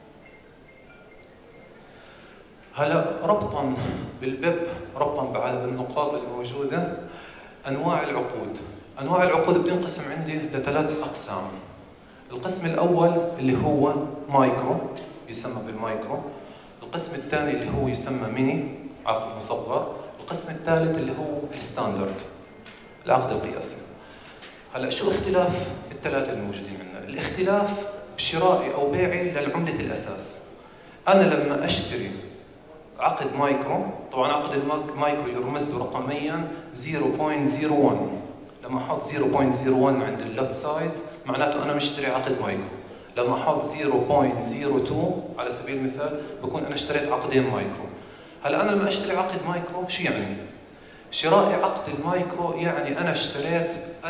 هلا ربطا بالبيب، ربطا بالنقاط الموجودة، أنواع العقود بتنقسم عندي لثلاث أقسام. القسم الأول اللي هو مايكرو، يسمى بالمايكرو. القسم الثاني اللي هو يسمى ميني، عقد مصغر. القسم الثالث اللي هو الستاندرد، العقد القياسي. هلا شو اختلاف الثلاثة الموجودين عندنا؟ الاختلاف بشرائي أو بيعي للعملة الأساس. أنا لما أشتري عقد مايكرو، طبعا عقد المايكرو يرمز له رقميا 0.01، لما احط 0.01 عند اللوت سايز معناته انا مشتري عقد مايكرو. لما احط 0.02 على سبيل المثال بكون انا اشتريت عقدين مايكرو. هلا انا لما اشتري عقد مايكرو شو يعني؟ شرائي عقد المايكرو يعني انا اشتريت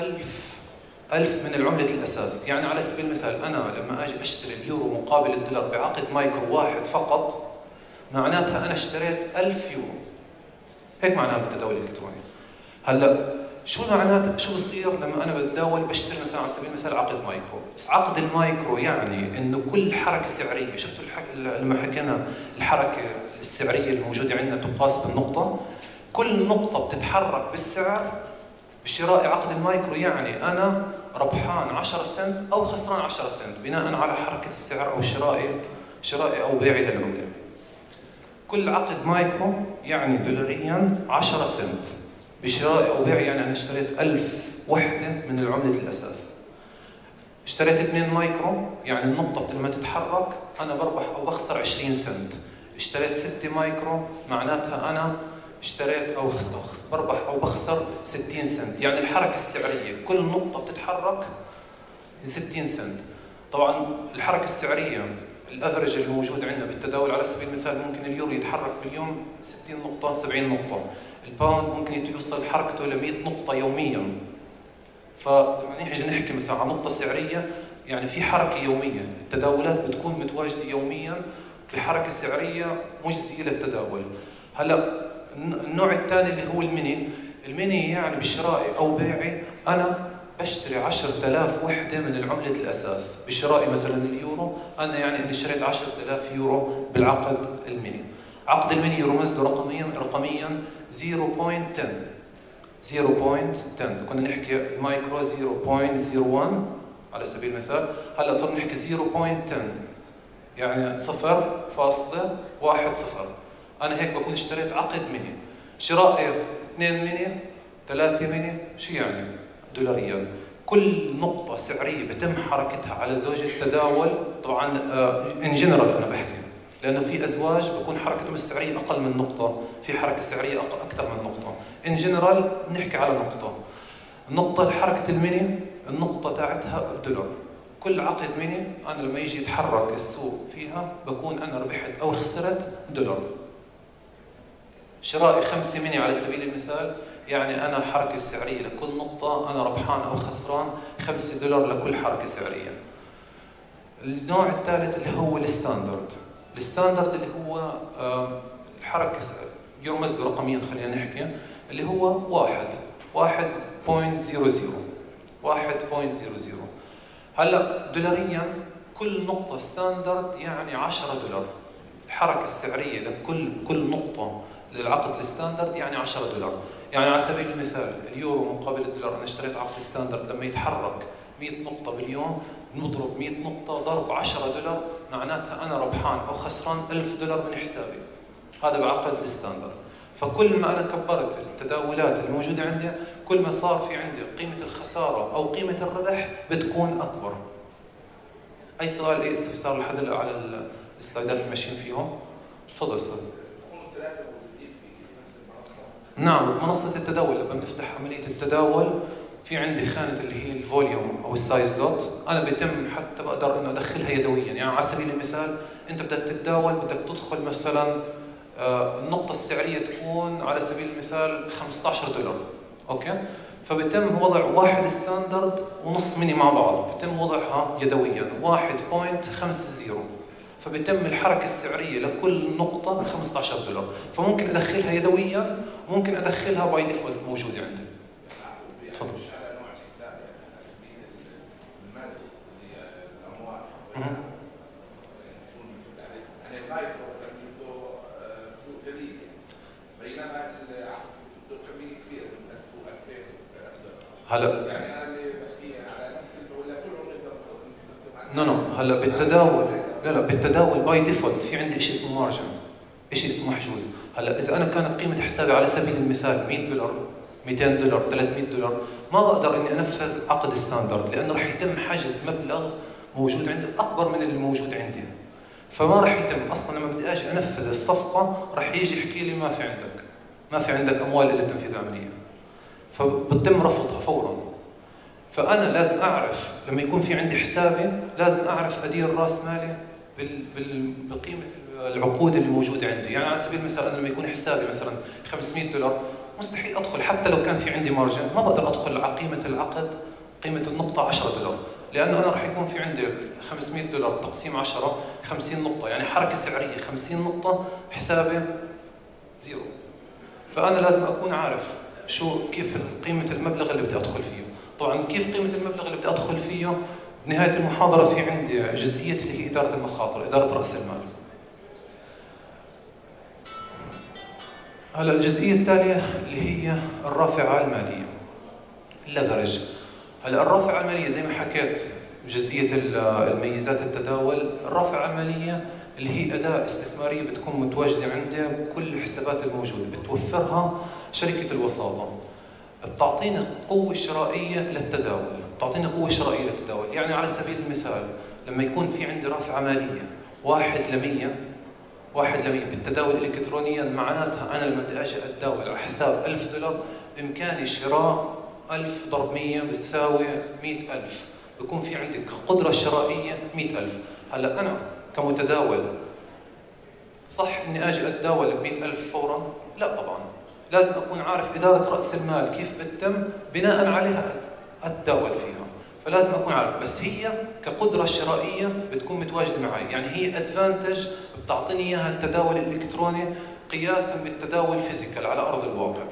1000 من العملة الأساس. يعني على سبيل المثال أنا لما أجي أشتري اليورو مقابل الدولار بعقد مايكرو واحد فقط، معناتها أنا اشتريت 1000 يورو. هيك معناها بالتداول الإلكتروني. هلا شو معناته؟ شو بصير لما أنا بتداول بشتري مثلا على سبيل المثال عقد مايكرو؟ عقد المايكرو يعني إنه كل حركة سعرية، شفتوا لما حكينا الحركة السعرية الموجودة عندنا تقاس بالنقطة، كل نقطة بتتحرك بالسعر. بشراء عقد المايكرو يعني أنا ربحان 10 سنت أو خسران 10 سنت بناء على حركة السعر أو شرائي أو بيعي للعملة. كل عقد مايكرو يعني دولاريا 10 سنت بشرائي أو بيعي، يعني أنا اشتريت 1000 وحدة من العملة الأساس. اشتريت 2 مايكرو يعني النقطة لما تتحرك أنا بربح أو بخسر 20 سنت. اشتريت 6 مايكرو معناتها أنا اشتريت أو بربح أو بخسر 60 سنت. يعني الحركة السعرية كل نقطة بتتحرك 60 سنت. طبعا الحركة السعرية الافرج الموجود عندنا بالتداول على سبيل المثال ممكن اليورو يتحرك باليوم 60 نقطة 70 نقطة، الباوند ممكن يوصل حركته ل 100 نقطة يوميا. فلما نيجي نحكي مثلا عن نقطة سعرية يعني في حركة يومية، التداولات بتكون متواجدة يوميا بحركة سعرية مجزية للتداول. هلا النوع الثاني اللي هو الميني يعني بشرائي أو بيعي أنا بشتري 10,000 وحدة من العملة الأساس. بشرائي مثلا اليورو أنا يعني إني اشتريت 10,000 يورو بالعقد الميني. عقد المني يرمز له رقميا 0.10. 0.10 كنا نحكي المايكرو 0.01 على سبيل المثال، هلا صرنا نحكي 0.10 يعني 0.10. انا هيك بكون اشتريت عقد مني، شراء 2 مني 3 مني شو يعني دولاريا. كل نقطة سعرية بتم حركتها على زوج التداول، طبعا ان جنرال انا بحكي، لانه في ازواج بكون حركتهم السعرية اقل من نقطة، في حركة سعرية اكثر من نقطة. ان جنرال بنحكي على النقطة حركة الميني، النقطة تاعتها الدولار. كل عقد مني انا لما يجي يتحرك السوق فيها بكون انا ربحت او خسرت دولار. شرائي 5 مني على سبيل المثال، يعني انا الحركة السعرية لكل نقطة انا ربحان او خسران 5 دولار لكل حركة سعرية. النوع الثالث اللي هو الستاندرد. الستاندرد اللي هو الحركة يرمز له رقميا، خلينا نحكي اللي هو 1.00. هلا دولاريا كل نقطة ستاندرد يعني 10 دولار. الحركة السعرية لكل نقطة للعقد الستاندرد يعني 10 دولار. يعني على سبيل المثال اليورو مقابل الدولار، انا اشتريت عقد ستاندرد لما يتحرك 100 نقطة باليوم، نضرب 100 نقطة ضرب 10 دولار، معناتها انا ربحان او خسران 1000 دولار من حسابي. هذا بعقد الستاندرد. فكل ما انا كبرت التداولات الموجودة عندي، كل ما صار في عندي قيمة الخسارة او قيمة الربح بتكون اكبر. اي سؤال، اي استفسار لحد هلا على السلايدات اللي ماشيين فيهم؟ تفضل استاذ. نعم، منصة التداول لما بنفتح عملية التداول في عندي خانة اللي هي الفوليوم أو السايز دوت، أنا بيتم حتى بقدر إنه أدخلها يدويا. يعني على سبيل المثال أنت بدك تتداول، بدك تدخل مثلا النقطة السعرية تكون على سبيل المثال 15 دولار، أوكي؟ فبيتم وضع واحد ستاندرد ونص مني مع بعض، بيتم وضعها يدويا 1.50، فبيتم الحركة السعرية لكل نقطة 15 دولار، فممكن أدخلها يدويا وممكن أدخلها باي ديفولت موجودة عندي. تفضل. هلا يعني انا اللي بحكي على نفس ولا كلهم نقدر نستخدم؟ هلا بالتداول، لا بالتداول باي ديفولت في عندي شيء اسمه مارجن، شيء اسمه محجوز. هلا اذا انا كانت قيمه حسابي على سبيل المثال 100 دولار 200 دولار 300 دولار، ما بقدر اني انفذ عقد ستاندرد، لانه راح يتم حجز مبلغ موجود عندي اكبر من اللي موجود عندي، فما راح يتم اصلا. لما بدي اجي انفذ الصفقه راح يجي يحكي لي ما في عندك اموال الا تنفيذ العمليه، فبتم رفضها فورا. فانا لازم اعرف لما يكون في عندي حسابي، لازم اعرف ادير راس مالي بقيمه العقود اللي موجوده عندي. يعني على سبيل المثال انا لما يكون حسابي مثلا 500 دولار، مستحيل ادخل حتى لو كان في عندي مارجن، ما بقدر ادخل على قيمه العقد، قيمه النقطه 10 دولار، لانه انا راح يكون في عندي 500 دولار تقسيم 10 50 نقطه، يعني حركه سعريه 50 نقطه، حسابي زيرو. فانا لازم اكون عارف كيف قيمه المبلغ اللي بدي ادخل فيه. طبعا كيف قيمه المبلغ اللي بدي ادخل فيه؟ بنهايه المحاضره في عندي جزئيه اللي هي اداره المخاطر، اداره راس المال. هلا الجزئيه التاليه اللي هي الرافعه الماليه، الليفرج. هلا الرافعه الماليه زي ما حكيت جزئيه الميزات التداول، الرافعه الماليه اللي هي اداه استثماريه بتكون متواجده عندي بكل الحسابات الموجوده، بتوفرها شركه الوساطه، بتعطينا قوه شرائيه للتداول، يعني على سبيل المثال لما يكون في عندي رافعه ماليه 1 ل 100 بالتداول الكترونيا، معناتها انا لما بدي اجي اتداول على حساب 1000 دولار بامكاني شراء 1000 ضرب 100 بتساوي 100,000، بكون في عندك قدره شرائيه 100,000. هلا انا كمتداول صح اني اجي اتداول ب 100,000 فورا؟ لا طبعا، لازم اكون عارف اداره راس المال كيف بتتم، بناء عليها اتداول فيها، فلازم اكون عارف. بس هي كقدره شرائيه بتكون متواجده معي، يعني هي ادفانتج بتعطيني اياها التداول الالكتروني قياسا بالتداول فيزيكال على ارض الواقع.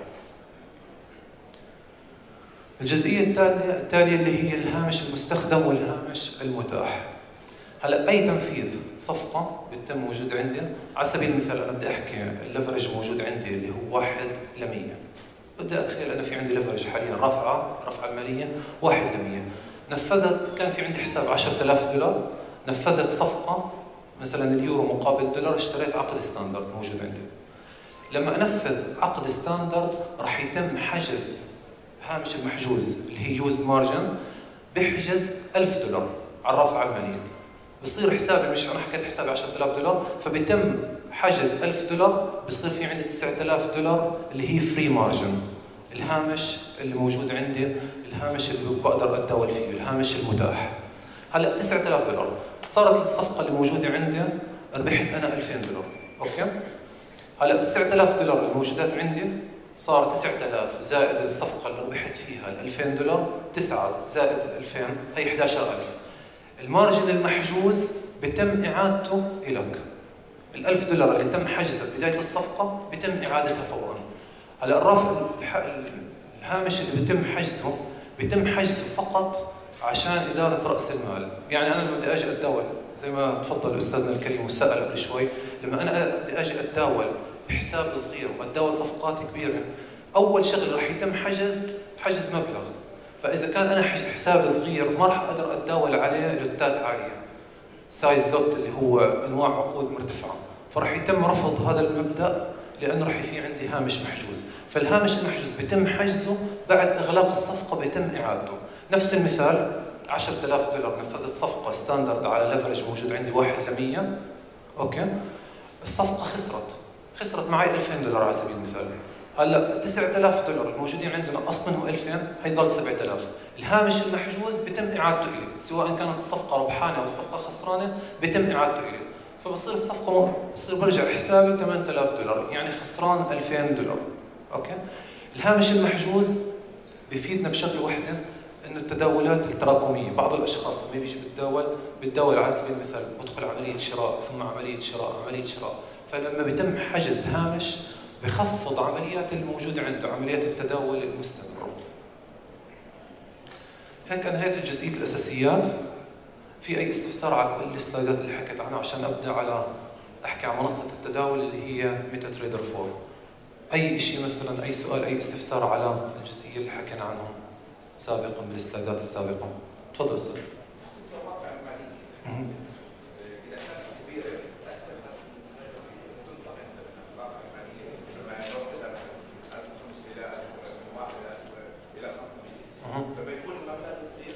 الجزئيه التاليه اللي هي الهامش المستخدم والهامش المتاح. هلا اي تنفيذ صفقه بتتم موجود عندي، على سبيل المثال انا بدي احكي الليفرج موجود عندي اللي هو 1 ل 100. بدي اتخيل انا في عندي ليفرج حاليا رفعه الماليه 1 ل 100. نفذت، كان في عندي حساب $10,000، نفذت صفقه مثلا اليورو مقابل دولار، اشتريت عقد ستاندرد موجود عندي. لما انفذ عقد ستاندرد راح يتم حجز هامش المحجوز اللي هي يوزد مارجن، بيحجز $1000 على الرافعه الماليه. بصير حسابي، مش انا حكيت حسابي $10,000، فبيتم حجز $1000، بصير في عندي $9,000 اللي هي فري مارجن، الهامش اللي موجود عندي، الهامش اللي بقدر اتداول فيه، الهامش المتاح. هلا $9,000 صارت الصفقه اللي موجوده عندي، ربحت انا $2,000. اوكي؟ هلا $9,000 الموجودات عندي صار 9000 زائد الصفقه اللي ربحت فيها $2,000، 9 زائد 2000 هي 11,000. المارجن المحجوز بتم اعادته الك. $1000 اللي تم حجزها بدايه الصفقه بتم اعادتها فورا. هلا الهامش اللي بتم حجزه فقط عشان اداره راس المال. يعني انا لما بدي اجي اتداول زي ما تفضل استاذنا الكريم وسال قبل شوي، لما انا بدي اجي اتداول بحساب صغير واتداول صفقات كبيره، اول شغله رح يتم حجز مبلغ. فاذا كان انا حساب صغير ما راح اقدر اتداول عليه لوتات عاليه، سايز لوت اللي هو انواع عقود مرتفعه، فراح يتم رفض هذا المبدا لانه راح في عندي هامش محجوز. فالهامش المحجوز بيتم حجزه بعد اغلاق الصفقه، بيتم اعادته. نفس المثال $10,000 نفذت صفقه ستاندرد على ليفرج موجود عندي 1 ل 100. اوكي؟ الصفقه خسرت معي $2,000 على سبيل المثال. هلا $9,000 الموجودين عندنا نقص منهم 2000 هيضل 7000. الهامش المحجوز بيتم اعادته الي، سواء كانت الصفقه ربحانه او الصفقه خسرانه بيتم اعادته الي. فبصير الصفقه برجع حسابي $8,000، يعني خسران $2,000. اوكي؟ الهامش المحجوز بيفيدنا بشغله واحده، انه التداولات التراكميه. بعض الاشخاص لما بيجي بتداول على سبيل المثال بدخل عمليه شراء ثم عمليه شراء، فلما بيتم حجز هامش بخفض عمليات الموجوده عنده، عمليات التداول المستمر. هيك انهيت جزئيه الاساسيات. في اي استفسار على كل السلايدات اللي حكيت عنها عشان ابدا على احكي عن منصه التداول اللي هي ميتا تريدر 4؟ اي شيء مثلا، اي سؤال، اي استفسار على الجزئيه اللي حكينا عنهم سابقا بالسلايدات السابقه؟ تفضل استاذ. لما يكون المبلغ كبير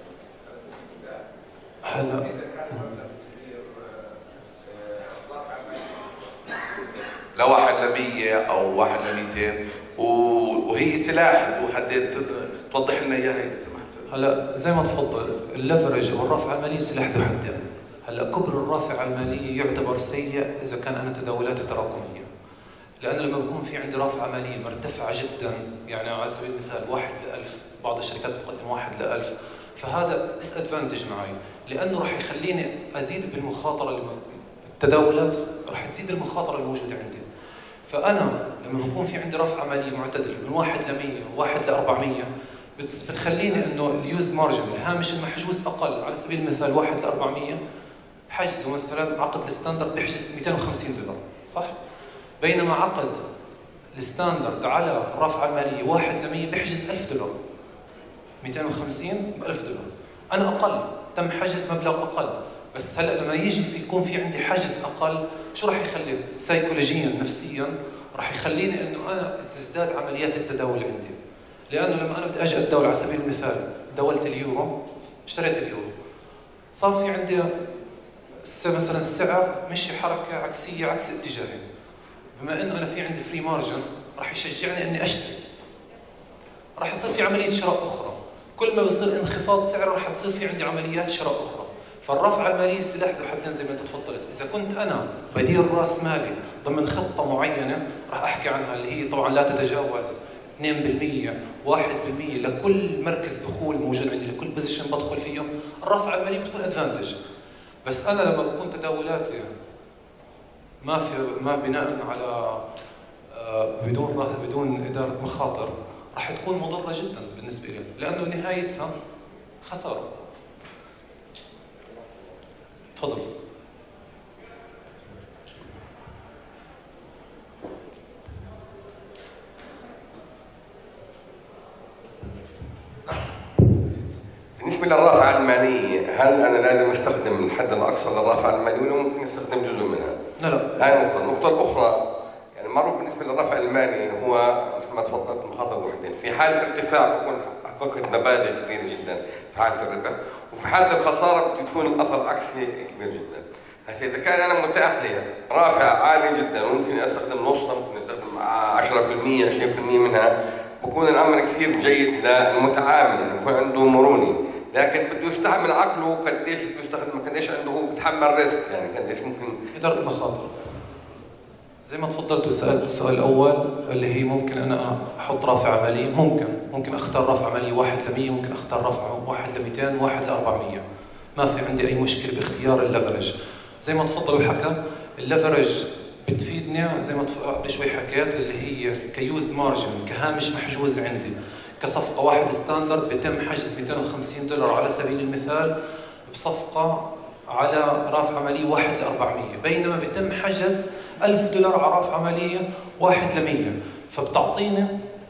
هلا اذا كان المبلغ كبير رافع لو 1 ل 100 او 1 ل 200 وهي سلاح، وحدد توضح لنا اياها اذا سمحت. هلا زي ما تفضل، الليفرج او الرافعه الماليه سلاح ذو حدين. هلا كبر الرافعه الماليه يعتبر سيء اذا كان انا تداولاتي تراكميه، لانه لما بكون في عندي رافعه ماليه مرتفعه جدا، يعني على سبيل المثال 1 ل 1000، بعض الشركات بتقدم 1 ل 1000، فهذا ديس ادفانتج معي، لانه راح يخليني ازيد بالمخاطره. التداولات راح تزيد المخاطره الموجوده عندي. فانا لما بكون في عندي رافعه ماليه معتدله من 1 ل 100 و1 ل 400، بتخليني انه اليوز مارجن، الهامش المحجوز اقل. على سبيل المثال 1 ل 400 حجزه مثلا عقد الستاندرد بيحجز $250، صح؟ بينما عقد الستاندرد على الرافعه الماليه 1 ل 100 بيحجز $1000، 250 ب $1000. انا اقل، تم حجز مبلغ اقل. بس هلا لما يكون في عندي حجز اقل، شو راح يخلي؟ سيكولوجيا نفسيا راح يخليني انه انا تزداد عمليات التداول عندي. لانه لما انا بدي اجي اتداول على سبيل المثال، داولت اليورو، اشتريت اليورو، صار في عندي مثلا السعر مشي حركه عكسيه، عكس اتجاهي. بما انه انا في عندي فري مارجن راح يشجعني اني اشتري، راح يصير في عمليه شراء اخرى. كل ما بصير انخفاض سعر راح تصير في عندي عمليات شراء اخرى. فالرافعه الماليه سلاح ذو حدين زي ما انت تفضلت. اذا كنت انا بدير راس مالي ضمن خطه معينه راح احكي عنها، اللي هي طبعا لا تتجاوز 2%، 1% لكل مركز دخول موجود عندي، لكل بوزيشن بدخل فيه، الرافعه الماليه بتكون ادفانتج. بس انا لما بكون تداولاتي ما بناء على بدون اداره مخاطر، راح تكون مضره جدا بالنسبه لي، لانه نهايتها خساره. تفضل. بالنسبة للرافعة المالية، هل أنا لازم أستخدم الحد الأقصى للرافعة المالية ولا ممكن أستخدم جزء منها؟ لا. هاي نقطة. النقطة الأخرى يعني معروف بالنسبة للرافع المالي هو مثل ما تفضلت مخاطر وحدين، في حال الارتفاع بكون حققت مبالغ كبيرة جدا في حالة الربح، وفي حالة الخسارة بيكون الأثر عكسي كبير جدا. هسه إذا كان أنا متاح لي رافع عالي جدا وممكن أستخدم نصها، ممكن أستخدم 10% 20% منها، بكون الأمر كثير جيد للمتعامل، يعني يكون عنده مرونة. لكن بده يستعمل عقله قديش بده يستخدم، قديش عنده هو بيتحمل ريسك، يعني قديش ممكن إدارة المخاطر. زي ما تفضلت وسألت السؤال الأول اللي هي ممكن أنا أحط رافعة مالية، ممكن أختار رافعة مالية 1 ل 100، ممكن أختار رافعة 1 ل 200، 1 ل 400. ما في عندي أي مشكلة باختيار الليفرج. زي ما تفضل وحكى الليفرج بتفيدني زي ما قبل شوي حكيت اللي هي كيوز مارجن، كهامش محجوز عندي. كصفقة واحد ستاندرد بيتم حجز $250 على سبيل المثال بصفقة على رافعة مالية 1 ل 400، بينما بيتم حجز $1000 على رافعة مالية 1 ل 100، فبتعطيني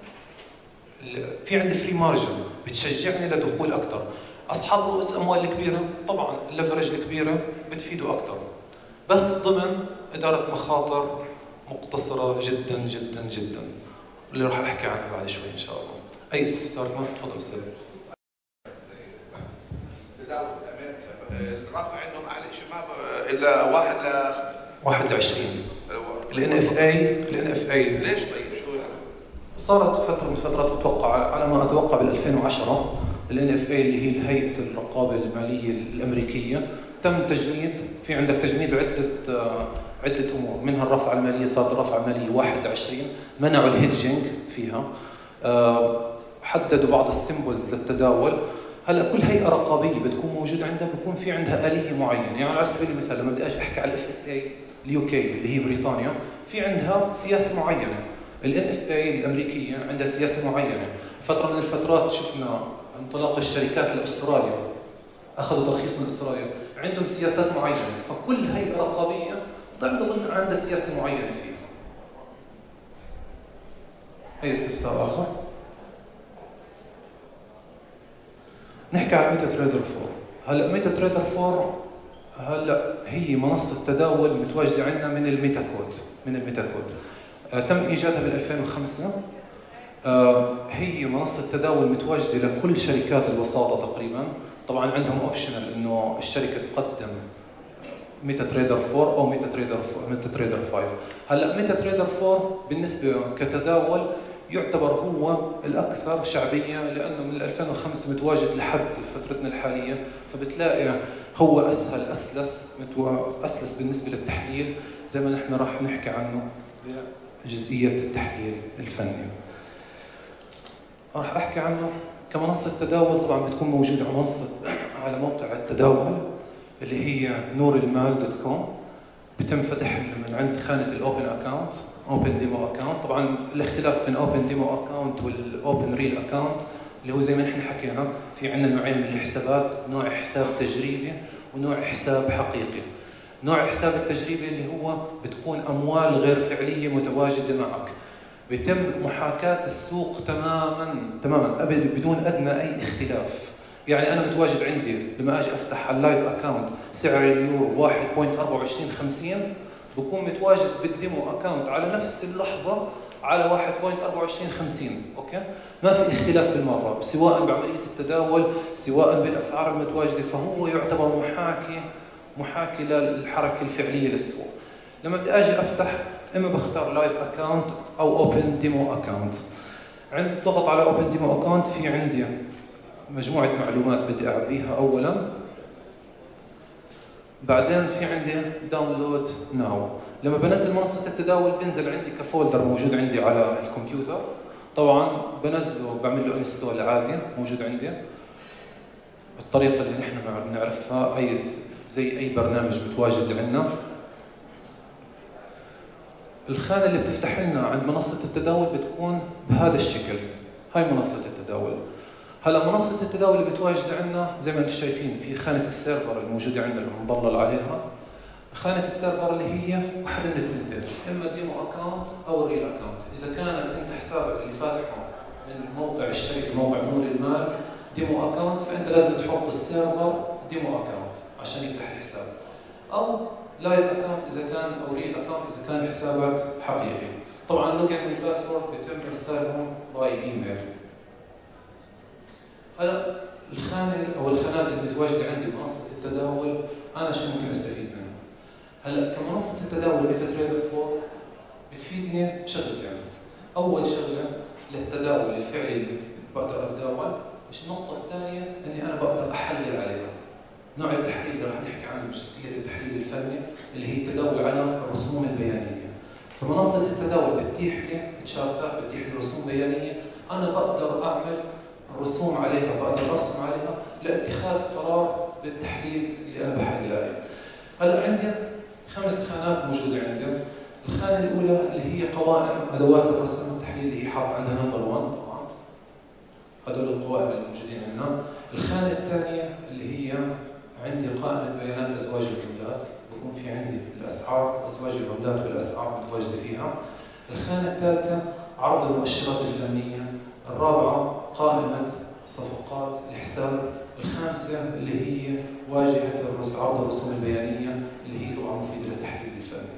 في عندي فري مارجن بتشجعني لدخول أكثر. أصحاب رؤوس الأموال الكبيرة طبعا الليفرج الكبيرة بتفيدوا أكثر، بس ضمن إدارة مخاطر مقتصرة جدا جدا جدا اللي راح أحكي عنها بعد شوي إن شاء الله. أي استفسار ما تفضل أستاذ. تداول في أمريكا الرافع عندهم أعلى شيء ما إلا 1 ل 20. ال NFA ليش طيب شو يعني؟ صارت فترة من فترات أتوقع على ما أتوقع بال 2010 ال NFA اللي هي هيئة الرقابة المالية الأمريكية تم تجنيد، في عندك تجنيد عدة أمور، منها الرافعة المالية صارت الرافعة المالية 1 ل 20، منعوا الهيدجينج فيها، حددوا بعض السيمبلز للتداول. هلا كل هيئة رقابية بتكون موجودة عندها بكون في عندها آلية معينة، يعني على سبيل المثال لما بدي احكي على FSA اليو كي اللي هي بريطانيا في عندها سياسة معينة، ال NFA الأمريكية عندها سياسة معينة. فترة من الفترات شفنا انطلاق الشركات لأستراليا، أخذوا ترخيص من أستراليا، عندهم سياسات معينة، فكل هيئة رقابية ضمن عندها سياسة معينة فيها. أي استفسار آخر؟ نحكي عن ميتا تريدر 4. هلا ميتا تريدر 4 هلا هي منصة تداول متواجدة عندنا من الميتا كود. تم إيجادها بال 2005. هي منصة تداول متواجدة لكل شركات الوساطة تقريبا. طبعا عندهم اوبشنال انه الشركة تقدم ميتا تريدر 4 او ميتا تريدر 5. هلا ميتا تريدر 4 بالنسبة كتداول يعتبر هو الأكثر شعبية لأنه من 2005 متواجد لحد فترتنا الحالية، فبتلاقي هو أسهل أسلس بالنسبة للتحليل زي ما نحن راح نحكي عنه بجزئية التحليل الفني. راح أحكي عنه كمنصة تداول. طبعا بتكون موجودة على موقع التداول اللي هي نورالمال.com. بتم فتح من عند خانة الأوبن أكاونت، اوبن ديمو اكاونت. طبعا الاختلاف بين اوبن ديمو اكاونت والاوبن ريل اكاونت اللي هو زي ما نحن حكينا في عندنا نوعين من الحسابات، نوع حساب تجريبي ونوع حساب حقيقي. نوع حساب التجريبي اللي هو بتكون اموال غير فعليه متواجده معك، بيتم محاكاه السوق تماما بدون ادنى اي اختلاف. يعني انا متواجد عندي لما اجي افتح على اللايف اكاونت سعر اليورو 1.2450 بكون متواجد بالديمو اكاونت على نفس اللحظه على 1.2450. اوكي، ما في اختلاف بالمره سواء بعمليه التداول سواء بالاسعار المتواجده، فهو يعتبر محاكي للحركه الفعليه للسوق. لما بدي اجي افتح اما بختار لايف اكاونت او اوبن ديمو اكاونت. عند الضغط على اوبن ديمو اكاونت في عندي مجموعه معلومات بدي اعبيها اولا، بعدين في عندي داونلود ناو. لما بنزل منصة التداول بنزل عندي كفولدر موجود عندي على الكمبيوتر. طبعا بنزله بعمل له انستول عادي موجود عندي بالطريقة اللي نحن بنعرفها زي اي برنامج متواجد عندنا. الخانة اللي بتفتح لنا عند منصة التداول بتكون بهذا الشكل. هاي منصة التداول. هلا منصه التداول اللي بتواجد عندنا زي ما انتم شايفين في خانه السيرفر الموجوده عندنا المضلل عليها. خانه السيرفر اللي هي واحده من الثنتين، اما ديمو اكونت او ريل اكونت. اذا كانت انت حسابك اللي فاتحه من موقع الشركه، موقع نور المال، ديمو اكونت، فانت لازم تحط السيرفر ديمو اكونت عشان يفتح الحساب، او لايف اكونت اذا كان، او ريل اكونت اذا كان حسابك حقيقي. طبعا اللوجن والباسورد بيتم ارسالهم باي ايميل. هلا الخانه او الخانات اللي متواجده عندي بمنصه التداول انا شو ممكن استفيد منها؟ هلا كمنصه التداول ميتا تريدر 4 بتفيدني شغلتين. اول شغله للتداول الفعلي اللي بقدر اتداول، النقطه الثانيه اني انا بقدر احلل عليها. نوع التحليل اللي راح نحكي عنه بجزئيه التحليل الفني اللي هي التداول على الرسوم البيانيه. فمنصه التداول بتتيح لي تشارتات، بتتيح لي رسوم بيانيه، انا بقدر اعمل رسوم عليها، بقدر ارسم عليها لاتخاذ قرار للتحليل اللي انا بحلل عليه. هلا عندي 5 خانات موجوده عندي. الخانه الاولى اللي هي قوائم ادوات الرسم والتحليل اللي هي حاط عندها نمبر 1 طبعا. هدول القوائم الموجودين عندنا. الخانه الثانيه اللي هي عندي قائمه بيانات ازواج العملات، بكون في عندي الاسعار، ازواج العملات والاسعار متواجده فيها. الخانه الثالثه عرض المؤشرات الفنيه. الرابعه قائمه صفقات الحساب. الخامسه اللي هي واجهه عرض الرسوم البيانيه اللي هي طبعا مفيده للتحليل الفني.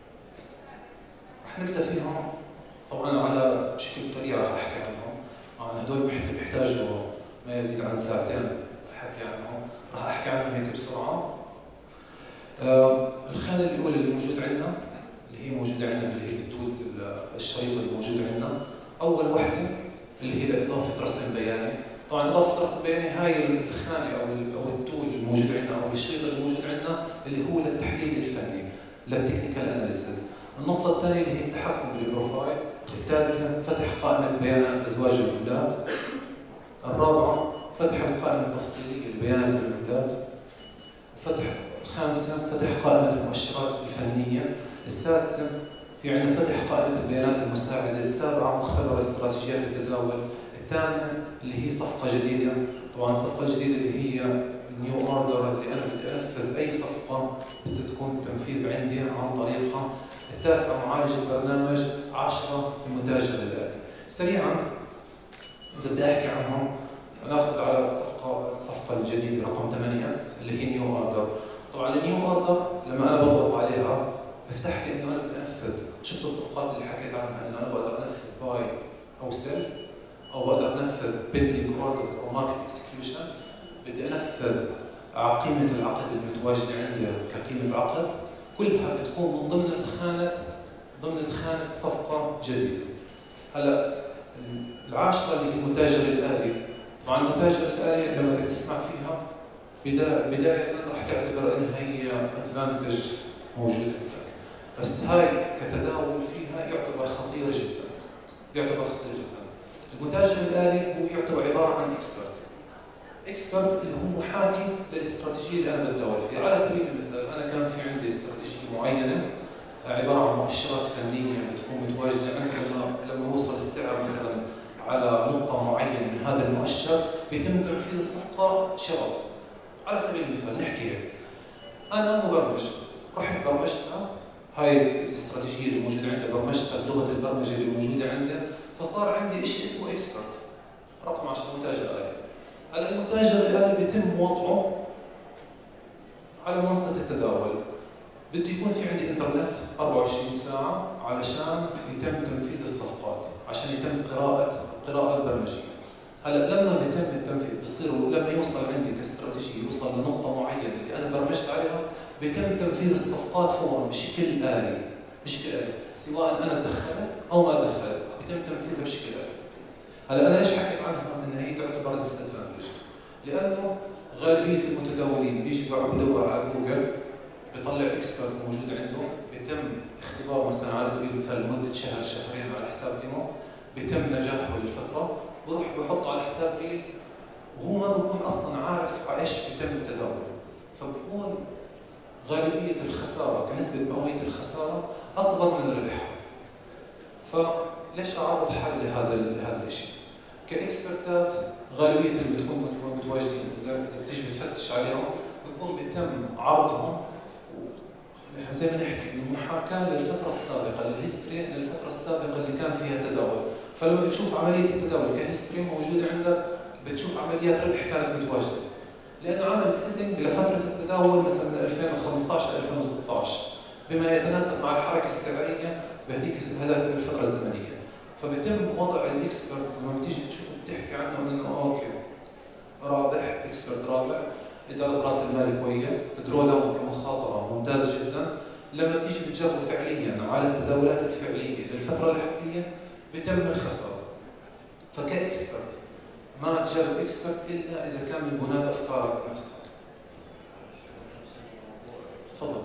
رح نبدا فيهم طبعا على بشكل سريع، رح احكي عنهم. هدول بيحتاجوا ما يزيد عن ساعتين الحكي عنهم، رح احكي عنهم هيك بسرعه. الخانه الاولى اللي موجود عندنا اللي هي موجوده عندنا اللي هي التولز الشريطه اللي موجوده عندنا. اول وحده اللي هي اضافه رسم بياني. طبعا اضافه رسم بياني هاي الخانه او التول الموجود عندنا او الشريط الموجود عندنا اللي هو للتحليل الفني، للتكنيكال اناليسيس. النقطه الثانيه اللي هي التحكم بالبروفايل. الثالثه فتح قائمه بيانات ازواج العملات. الرابعه فتح القائمه التفصيليه لبيانات العملات. الخامسه فتح قائمه المؤشرات الفنيه. السادسه في عندنا فتح قائمه البيانات المساعده. السابعه مختبر استراتيجيات التداول. الثامنه اللي هي صفقه جديده. طبعا الصفقه الجديده اللي هي نيو اوردر، اللي انا بدي انفذ اي صفقه بدها تكون تنفيذ عندي عن طريقها. التاسعه معالجه برنامج. 10 المتاجر الالي. سريعا اذا بدي احكي عنهم ناخذ على الصفقه الجديده رقم 8 اللي هي نيو اوردر. طبعا النيو اوردر لما انا بضغط عليها بفتح لي انه انا بدي انفذ، شفت الصفقات اللي حكيت عنها انه انا بقدر انفذ باي او سيل، او بقدر انفذ بيندنج اوردرز او ماركت اكسكيوشن. بدي انفذ قيمه العقد المتواجده عندي كقيمه عقد، كلها بتكون من ضمن الخانه صفقه جديده. هلا العاشره اللي هي المتاجر الالي. طبعا المتاجر الالي لما تسمع فيها بدايه رح تعتبر انها هي ادفانتج موجود عندك، بس هاي كتداول فيها يعتبر خطير جدا. المتاجر الالي هو يعتبر عباره عن اكسبرت اللي هو محاكي للاستراتيجيه اللي انا بتداول فيها. على سبيل المثال انا كان في عندي استراتيجيه معينه عباره عن مؤشرات فنيه بتكون متواجده عندي. لما يوصل السعر مثلا على نقطه معينه من هذا المؤشر بيتم تنفيذ الصفقه شرط. على سبيل المثال نحكي هيك، انا مبرمج رحت برمجتها، هاي الاستراتيجيه اللي موجوده عندي برمجتها بلغه البرمجه اللي موجوده عندي، فصار عندي شيء اسمه اكسبرت رقم 10 متاجر الي. هلا المتاجر الالي بيتم وضعه على منصه التداول. بده يكون في عندي انترنت 24 ساعه علشان يتم تنفيذ الصفقات، عشان يتم قراءه البرمجيه. هلا لما بيتم التنفيذ بصير لما يوصل عندي كاستراتيجيه يوصل لنقطه معينه اللي انا برمجت عليها بيتم تنفيذ الصفقات فورا بشكل آلي، سواء انا دخلت او ما دخلت بيتم تنفيذها بشكل آلي. هلا انا ليش حكيت عنها انها هي تعتبر ديس ادفانتج؟ لانه غالبيه المتداولين بيجي بدور على جوجل بيطلع اكسبرت موجود عنده، بيتم اختباره مثلا على سبيل المثال لمده شهر شهرين على حساب ديمو، بيتم نجاحه للفتره، بروح بحطه على حساب ريل وهو ما بكون اصلا عارف على ايش بيتم التداول، فبكون غالبيه الخساره كنسبه مئويه الخساره اكبر من الربح. فليش اعرض حل لهذا الشيء؟ كاكسبرتات غالبيه اللي بتكون متواجدين اذا بتيجي بتفتش عليهم بيكون بيتم عرضهم زي ما نحكي انه محاكاه للفتره السابقه، للهيستوري للفتره السابقه اللي كان فيها التداول. فلما بتشوف عمليه التداول كهيستوري موجوده عندك بتشوف عمليات ربح كانت متواجده. لانه عمل سيتنج لفتره التداول مثلا من 2015 ل 2016 بما يتناسب مع الحركه السعريه بهذيك الفتره الزمنيه. فبيتم وضع الاكسبرت لما بتيجي تشوف بتحكي عنه انه اوكي رابح، اكسبرت رابح، اداره راس المال كويس، درو داون كمخاطره ممتاز جدا. لما بتيجي بتجرب فعليا على التداولات الفعليه للفتره الحاليه بيتم الخساره. فكاكسبرت ما تجرب اكسبرت الا اذا كان من بناء افكارك نفسها. تفضل.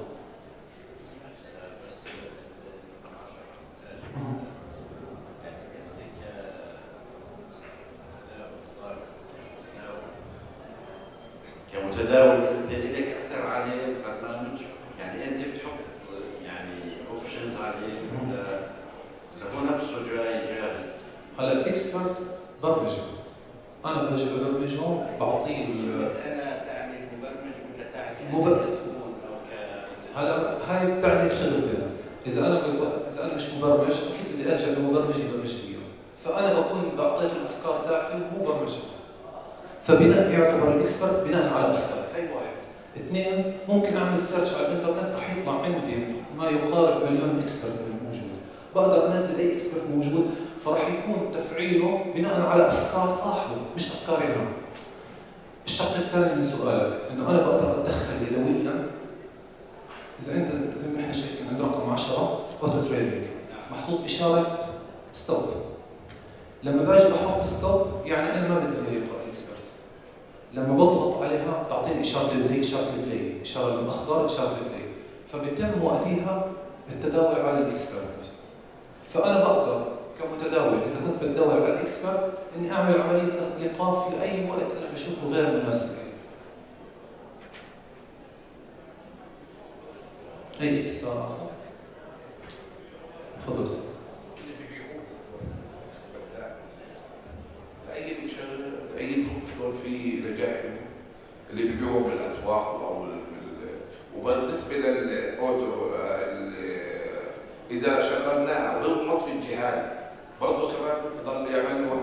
كمتداول انت لك اثر عليه البرنامج، يعني انت بتحط يعني اوبشنز عليه ولا هو نفسه جاي جاهز؟ هلا الاكسبرت برمجه، انا باجي ببرمجه بعطيه انا تعني المبرمج ولا تعني كزبون او هلا هاي بتعني الخدمه. اذا انا مش مبرمج اكيد بدي ارجع لمبرمج يبرمج لي، فانا بكون بعطيه الافكار تاعتي مو برمجه. فبناء يعتبر الاكسبرت بناء على افكار. هي واحد. اثنين، ممكن اعمل سيرش على الانترنت راح يطلع عندي ما يقارب مليون اكسبرت موجود. بقدر انزل اي اكسبرت موجود، فراح يكون تفعيله بناء على افكار صاحبه مش افكاري انا. الشق الثاني من سؤالك انه انا بقدر اتدخل يدويا. اذا انت زي ما احنا شايفين عند رقم 10 اوتو تريدنج محطوط اشاره ستوب. لما باجي بحط ستوب يعني انا ما بدي يقرا الاكسبرت. لما بضغط عليها بتعطيني اشاره زي اشاره البلاي، اشاره الاخضر اشاره البلاي، فبيتم وقتها التداول على الاكسبرت نفسه. فانا بقدر كمتداول اذا كنت بتداول على الاكسبرت اني اعمل عمليه ايقاف لاي وقت انا بشوفه غير مناسب. اي استفسار اخر؟ تفضل. اي دول في رجائهم اللي بيبيعوا بالاسواق او وبالنسبه للاوتو اذا شغلناها غير نطفي الجهاز برضه كمان بضل يعمل له.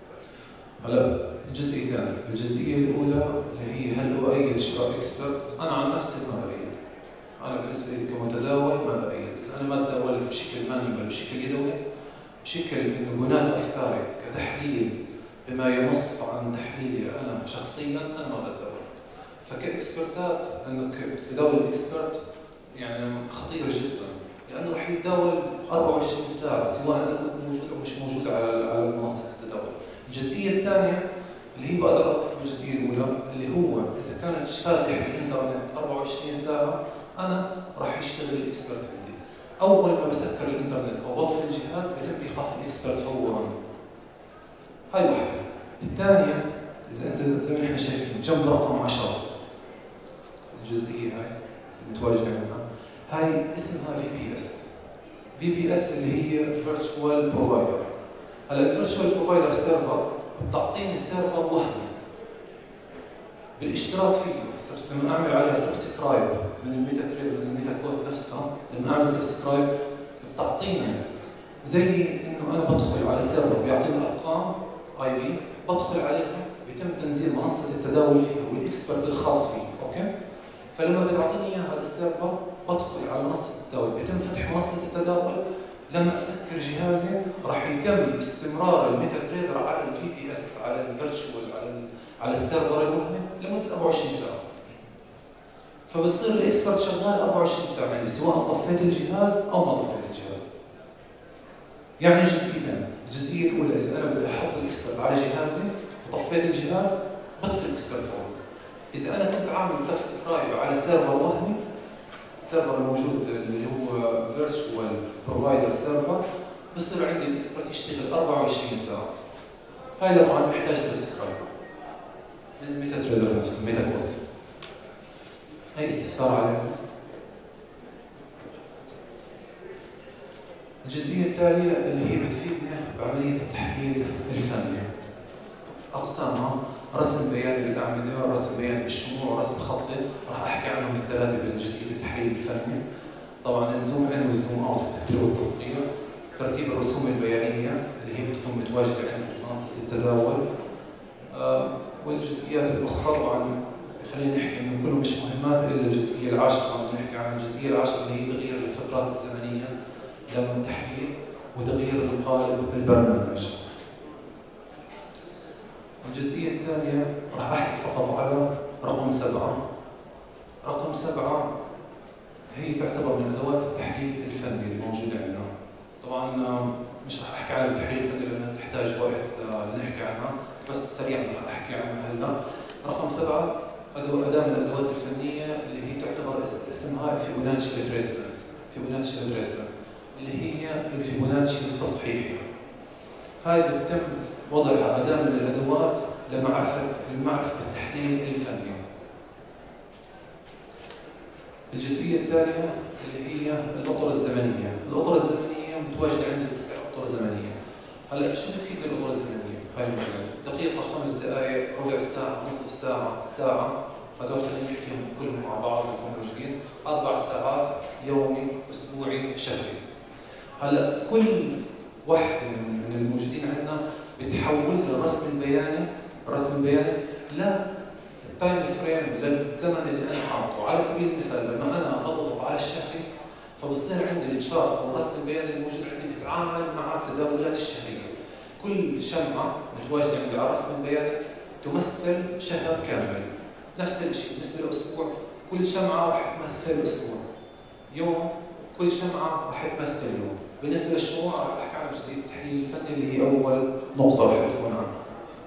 هلا الجزئيتين، الجزئيه الاولى اللي هي هل اؤيد شراء اكسبرت؟ انا عن نفسي ما بأيد. انا بالنسبه لي كمتداول ما بأيد، انا ما تداولت بشكل ماني بل بشكل يدوي، بشكل انه بناء افكاري كتحليل بما ينص عن تحليلي انا شخصيا انا ما بتداول. فكاكسبرتات انه تداول الاكسبرت يعني خطير جدا، لانه راح يتداول 24 ساعه سواء انت موجود او مش موجود على منصه التداول. الجزئيه الثانيه اللي هي بقدر اربط بالجزئيه الاولى اللي هو اذا كانت فاتح الانترنت 24 ساعه انا راح يشتغل الاكسبرت عندي. اول ما بسكر الانترنت او بطفي الجهاز بتم ايقاف الاكسبرت فورا. هاي واحده. الثانيه اذا انت زي ما احنا شايفين جنب رقم 10 الجزئيه هاي المتواجده هنا، هاي اسمها VPS. VPS اللي هي فيرتشوال بروفايدر. هلا الفيرتشوال بروفايدر سيرفر بتعطيني سيرفر وهمي بالاشتراك فيه. لما اعمل عليها سبسكرايب من الميتا تريد من الميتا كود نفسها، لما اعمل سبسكرايب بتعطيني زي انه انا بدخل على السيرفر بيعطيني ارقام IP، بدخل عليها بيتم تنزيل منصه التداول فيها والاكسبرت الخاص فيه، اوكي؟ فلما بتعطيني اياها هذا السيرفر بدخل على منصه التداول، بيتم فتح منصه التداول. لما اسكر جهازي راح يتم استمرار الميتا تريدر على VPS على الفيرتشوال على السيرفر الوهمي لمده 24 ساعه. فبصير الاكسبرت شغال 24 ساعه يعني سواء طفيت الجهاز او ما طفيت الجهاز. يعني جزئيتين، الجزئيه الاولى اذا انا بدي احط الاكسبرت على جهازي وطفيت الجهاز بطفي الاكسبرت فورا. اذا انا كنت عامل سبسكرايب على سيرفر وهمي، السيرفر الموجود اللي هو فيرتشوال بروفايدر سيرفر، بصير عندي الاكسبرت يشتغل 24 ساعه. هاي طبعا محتاج سبسكرايب من الميتا تريدر نفسه، الميتا كود. هاي استفسار عليه. الجزئيه التاليه اللي هي بتفيدنا بعمليه التحليل الفني. اقسامها رسم بياني للاعمده، رسم بياني للشموع، ورسم خطي. راح احكي عنهم الثلاثه بالجزئيه التحليل الفني. طبعا الزوم ان والزوم اوت في التكبير والتصغير، ترتيب الرسوم البيانيه اللي هي بتكون متواجده عند منصه التداول، والجزئيات الاخرى. طبعا خلينا نحكي انه كله مش مهمات الا الجزئيه العاشره. نحكي عن الجزئيه العاشره اللي هي تغيير الفترات الزمنيه لما التحليل وتغيير القالب بالبرنامج. الجزئيه الثانيه راح احكي فقط على رقم 7. رقم 7 هي تعتبر من ادوات التحليل الفني الموجوده عندنا. طبعا مش راح احكي على التحليل الفني لانها تحتاج وقت نحكي عنها، بس سريعا راح احكي عنها هلا. رقم 7 أداة من الأدوات الفنية اللي هي تعتبر اسمها فيبوناتشي ريتريسمنت. فيبوناتشي ريتريسمنت اللي هي الفيبوناتشي التصحيحي. هاي بتم وضعها أداة من الأدوات لمعرفة التحليل الفني. الجزئية الثانية اللي هي الأطر الزمنية. الأطر الزمنية متواجدة عند 9 أطر زمنية. هلا شو بتفيد الأطر الزمنية؟ هاي المجال دقيقة، 5 دقائق، ربع ساعة، نصف ساعة، ساعة. هذول خلينا نحكيهم كلهم مع بعض يكونوا موجودين. 4 ساعات، يومي، أسبوعي، شهري. هلا كل واحدة من الموجودين عندنا بتحول الرسم البياني للتايم فريم، للزمن اللي انا حاطه. على سبيل المثال لما انا اضغط على الشهري فبصير عندي التشارت او الرسم البياني الموجود عندي بيتعامل مع التداولات الشهريه. كل شمعه متواجده عندي على الرسم البياني تمثل شهر كامل. نفس الشيء بالنسبه للاسبوع، كل شمعه راح تمثل اسبوع. يوم، كل شمعه راح تمثل يوم. بالنسبه للشموع راح احكي عن جزئيه التحليل الفني اللي هي اول نقطه راح تكون عنها.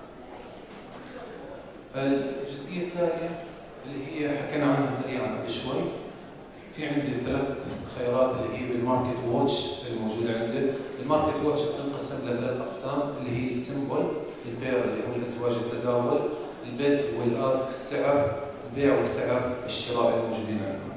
الجزئيه الثانيه اللي هي حكينا عنها سريعا قبل شوي. في عندي 3 خيارات اللي هي بالماركت ووتش الموجوده عندي. الماركت ووتش بتنقسم ل3 اقسام اللي هي السيمبل، البير اللي هو الازواج التداول، البيد والاسك السعر، البيع وسعر الشراء الموجودين عندنا.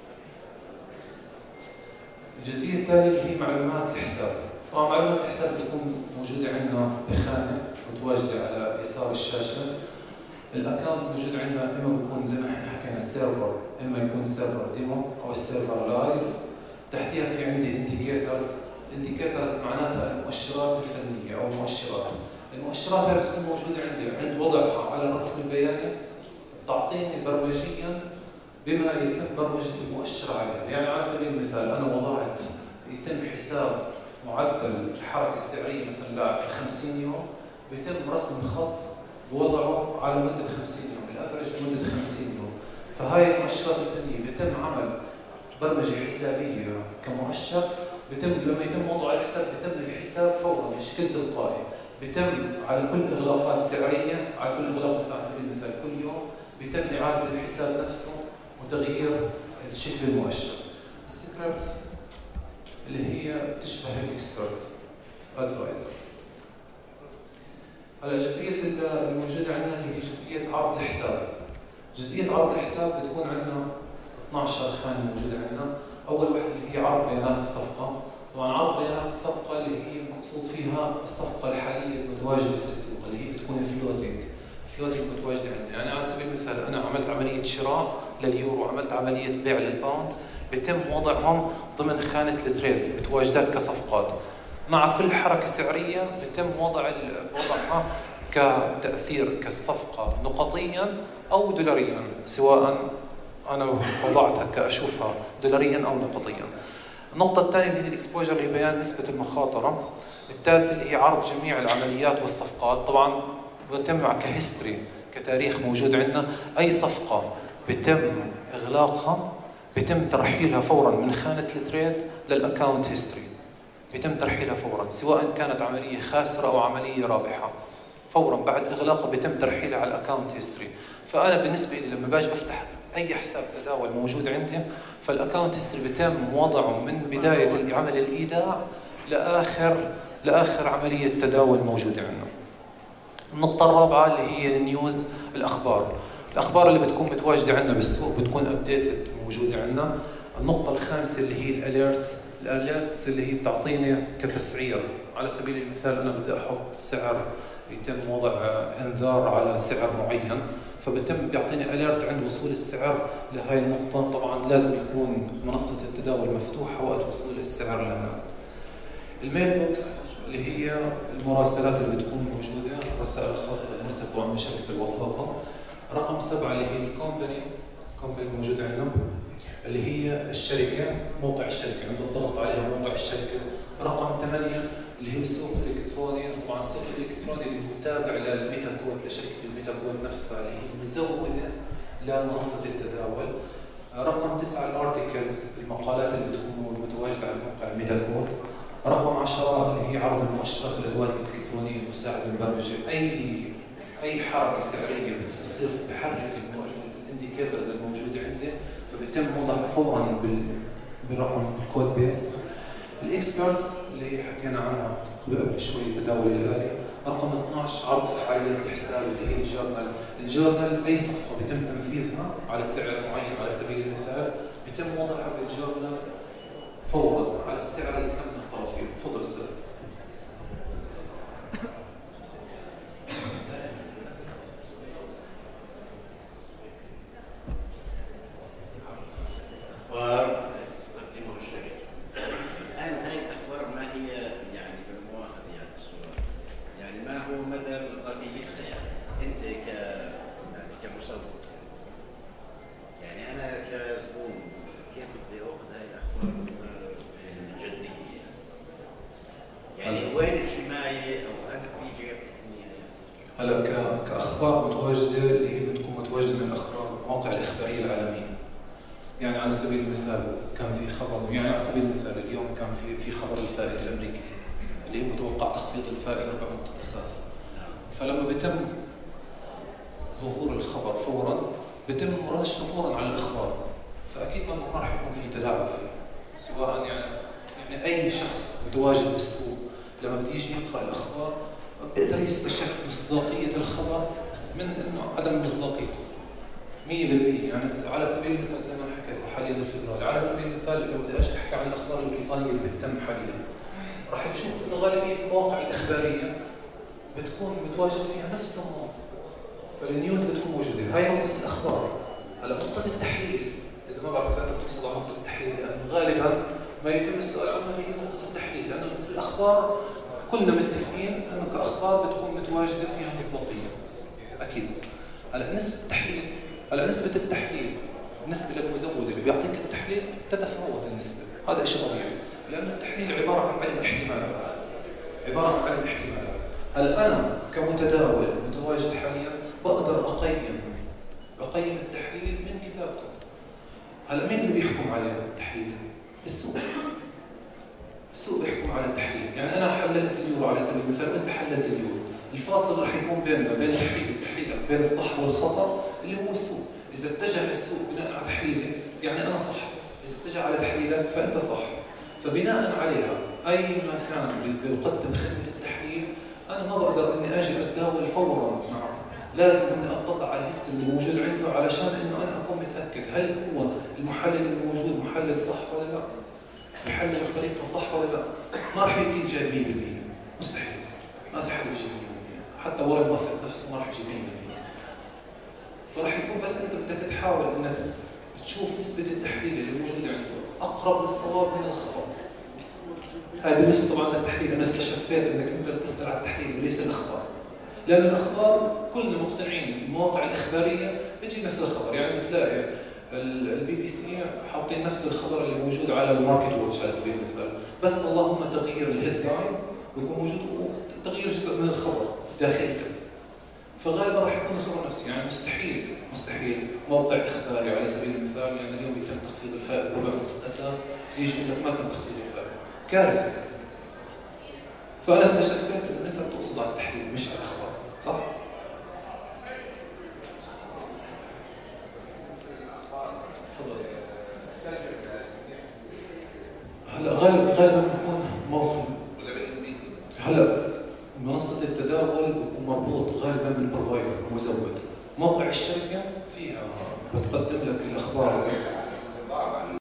الجزئيه الثانيه اللي هي معلومات الحساب. طبعا معلومات الحساب بتكون موجوده عندنا بخانه متواجده على يسار الشاشه. الاكونت موجود عندنا اما بيكون زي ما احنا حكينا السيرفر، اما يكون السيرفر ديمو او السيرفر لايف. تحتيها في عندي انديكيتورز. الانديكيتورز معناتها المؤشرات الفنيه او المؤشرات. المؤشرات هذه بتكون موجوده عندي عند وضعها على الرسم البياني، تعطيني برمجيا بما يتم برمجه المؤشر عليه. يعني على سبيل المثال انا وضعت يتم حساب معدل الحركه السعريه مثلا ل 50 يوم، بيتم رسم خط ووضعه على مده 50 يوم، الافرج مده 50 يوم. فهاي المؤشرات الفنيه بيتم عمل برمجه حسابيه كمؤشر، لما يتم وضع الحساب بيتم الحساب فورا بشكل تلقائي. بيتم على كل اغلاقات سعريه، على كل اغلاق مثلا على سبيل المثال كل يوم بيتم اعاده الحساب نفسه وتغيير شكل المؤشر. السكريبتس اللي هي تشبه الاكسبرت ادفايزر. هلا جزئيه الموجوده عندنا هي جزئيه عرض الحساب. جزئيه عرض الحساب بتكون عندنا 12 خانه موجوده عندنا. اول وحده اللي هي عرض بيانات الصفقه. طبعا عرض بيانات الصفقه اللي هي المقصود فيها الصفقه الحاليه المتواجده في السوق اللي هي بتكون فلوتنج متواجده عندنا. يعني على سبيل المثال انا عملت عمليه شراء لليورو، عملت عمليه بيع للباوند، بيتم وضعهم ضمن خانه التريد متواجدات كصفقات. مع كل حركه سعريه بيتم وضعها كتاثير كالصفقه نقطيا او دولاريا، سواء انا وضعتها كاشوفها دولاريا او نقطيا. النقطة الثانية اللي هي الاكسبوجر اللي هي بيان نسبة المخاطرة. الثالثة اللي هي عرض جميع العمليات والصفقات. طبعا بيتم كهيستوري كتاريخ موجود عندنا. أي صفقة بيتم إغلاقها بيتم ترحيلها فورا من خانة التريد للأكاونت هيستوري. بيتم ترحيلها فورا سواء كانت عملية خاسرة أو عملية رابحة. فورا بعد إغلاقها بيتم ترحيلها على الأكاونت هيستوري. فأنا بالنسبة لي لما باجي أفتح أي حساب تداول موجود عندي فالأكاونت هيستوري بيتم وضعه من بداية عمل الإيداع لآخر عملية تداول موجودة عندنا. النقطة الرابعة اللي هي النيوز، الأخبار اللي بتكون متواجدة عندنا بالسوق بتكون أبديتد موجودة عندنا. النقطة الخامسة اللي هي الأليرتس اللي هي بتعطيني كتسعير. على سبيل المثال أنا بدي أحط سعر بيتم وضع انذار على سعر معين، فبتم بيعطيني اليرت عند وصول السعر لهي النقطة. طبعا لازم يكون منصة التداول مفتوحة وقت وصول السعر لهنا. الميل بوكس اللي هي المراسلات اللي بتكون موجودة، الرسائل الخاصة المرسلة طبعا من شركة الوساطة. رقم 7 اللي هي الكومباني الموجود عندنا اللي هي الشركة، موقع الشركة عند الضغط عليها موقع الشركة. رقم 8 اللي هو السوق الإلكتروني، طبعا السوق الإلكتروني اللي هو تابع للميتا كود، لشركة الميتا كود نفسها اللي هي مزودة لمنصة التداول. رقم 9 الارتكلز، المقالات اللي بتكون متواجدة على موقع الميتا كود. رقم 10 اللي هي عرض المؤشرات الادوات الالكترونيه المساعده المبرمجه، اي حركه سعريه بتصير بحرك الانديكيتورز الموجوده عنده، فبيتم وضعها فورا بالرقم الكود بيس. الاكسبرتس اللي حكينا عنها قبل شوي التداول الالي. رقم 12 عرض فعاليات الحساب اللي هي الجورنال اي صفقه بيتم تنفيذها على سعر معين، على سبيل المثال بيتم وضعها بالجورنال فورا على السعر اللي تم الطرف فيه. تفضل استاذ. وتقدمه الشركه. الان هاي الاخبار ما هي يعني بالمؤاخذه يعني السؤال، يعني ما هو مدى مصداقيتها؟ يعني انت كمسوق، يعني انا كزبون كيف بدي اخذ هاي الاخبار الجديه؟ يعني وين الحمايه او هل في جهه؟ هلا كاخبار متواجده اللي هي بتكون متواجده من الاخبار المواقع الاخباريه العالميه. يعني على سبيل المثال كان في خبر، يعني على سبيل المثال اليوم كان في خبر الفائد الامريكي اللي هو متوقع تخفيض الفائده 4 نقطة اساس. فلما بيتم ظهور الخبر فورا بيتم مناقشته فورا على الاخبار، فاكيد ما راح يكون في تلاعب فيه. سواء يعني اي شخص متواجد بالسوق لما بتيجي يقرا الاخبار بيقدر يستشف مصداقيه الخبر من انه عدم مصداقيته 100%. يعني على سبيل المثال زي ما حكيت حاليا الفدرالي، على سبيل المثال لو بدي احكي عن الاخبار البريطانيه اللي بتتم حاليا، راح تشوف انه غالبيه المواقع الاخباريه بتكون متواجد فيها نفس النص، فالنيوز بتكون موجوده. هاي نقطه الاخبار. هلا نقطه التحليل، اذا ما بعرف اذا انت بتقصد على نقطه التحليل، لانه غالبا ما يتم السؤال عنها هي نقطه التحليل، لانه الاخبار كلنا متفقين انه كاخبار بتكون متواجده فيها مصداقيه اكيد. هلا نسبه التحليل بالنسبه للمزود اللي بيعطيك التحليل تتفاوت النسبه، هذا شيء طبيعي، لانه التحليل عباره عن علم احتمالات، هلا انا كمتداول متواجد حاليا بقدر اقيم التحليل من كتابته. هلا مين اللي بيحكم على التحليل؟ السوق بيحكم على التحليل. يعني انا حللت اليورو على سبيل المثال وانت حللت اليورو، الفاصل راح يكون بيننا بين التحليل بين الصح والخطا اللي هو السوق. اذا اتجه السوق بناء على تحليلي يعني انا صح، اذا اتجه على تحليلك فانت صح. فبناء عليها اي مكان بيقدم خدمه التحليل انا ما بقدر اني اجي اتداول فورا معه، لازم اني اطلع على الهيست اللي موجود عنده علشان انه انا اكون متاكد هل هو المحلل الموجود محلل صح ولا لا، بحلل بطريقه صح ولا لا. ما راح يكون جايب 100%، مستحيل، ما في حد يجيب 100%، حتى ورا الموفق نفسه ما راح يجيب 100%. فراح يكون بس انت بدك تحاول انك تشوف نسبه التحليل اللي موجوده عنده اقرب للصواب من الخطا. هاي بالنسبه طبعا للتحليل، انا استشفيت انك انت بتسال على التحليل وليس الاخبار، لان الاخبار كلنا مقتنعين المواقع الاخباريه بيجي نفس الخبر. يعني بتلاقي البي بي سي حاطين نفس الخبر اللي موجود على الماركت ووتش على سبيل المثال، بس اللهم تغيير الهيد لاين بيكون موجود وتغيير جزء من الخبر داخليا، فغالبا راح يكون الخبر نفسي. يعني مستحيل موقع اخباري على سبيل المثال يعني اليوم يتم تخفيض الفائده ب4 نقطة اساس يجي يقول لك ما تم تخفيض الفائده، كارثه. فانا استشفيت ان انت بتقصد على التحليل مش على الاخبار، صح؟ تفضل. هلا غالبا بيكون موقع هلا منصه التداول بيكون مربوط غالبا بالبروفايدر المزود. موقع الشركه فيها بتقدم لك الاخبار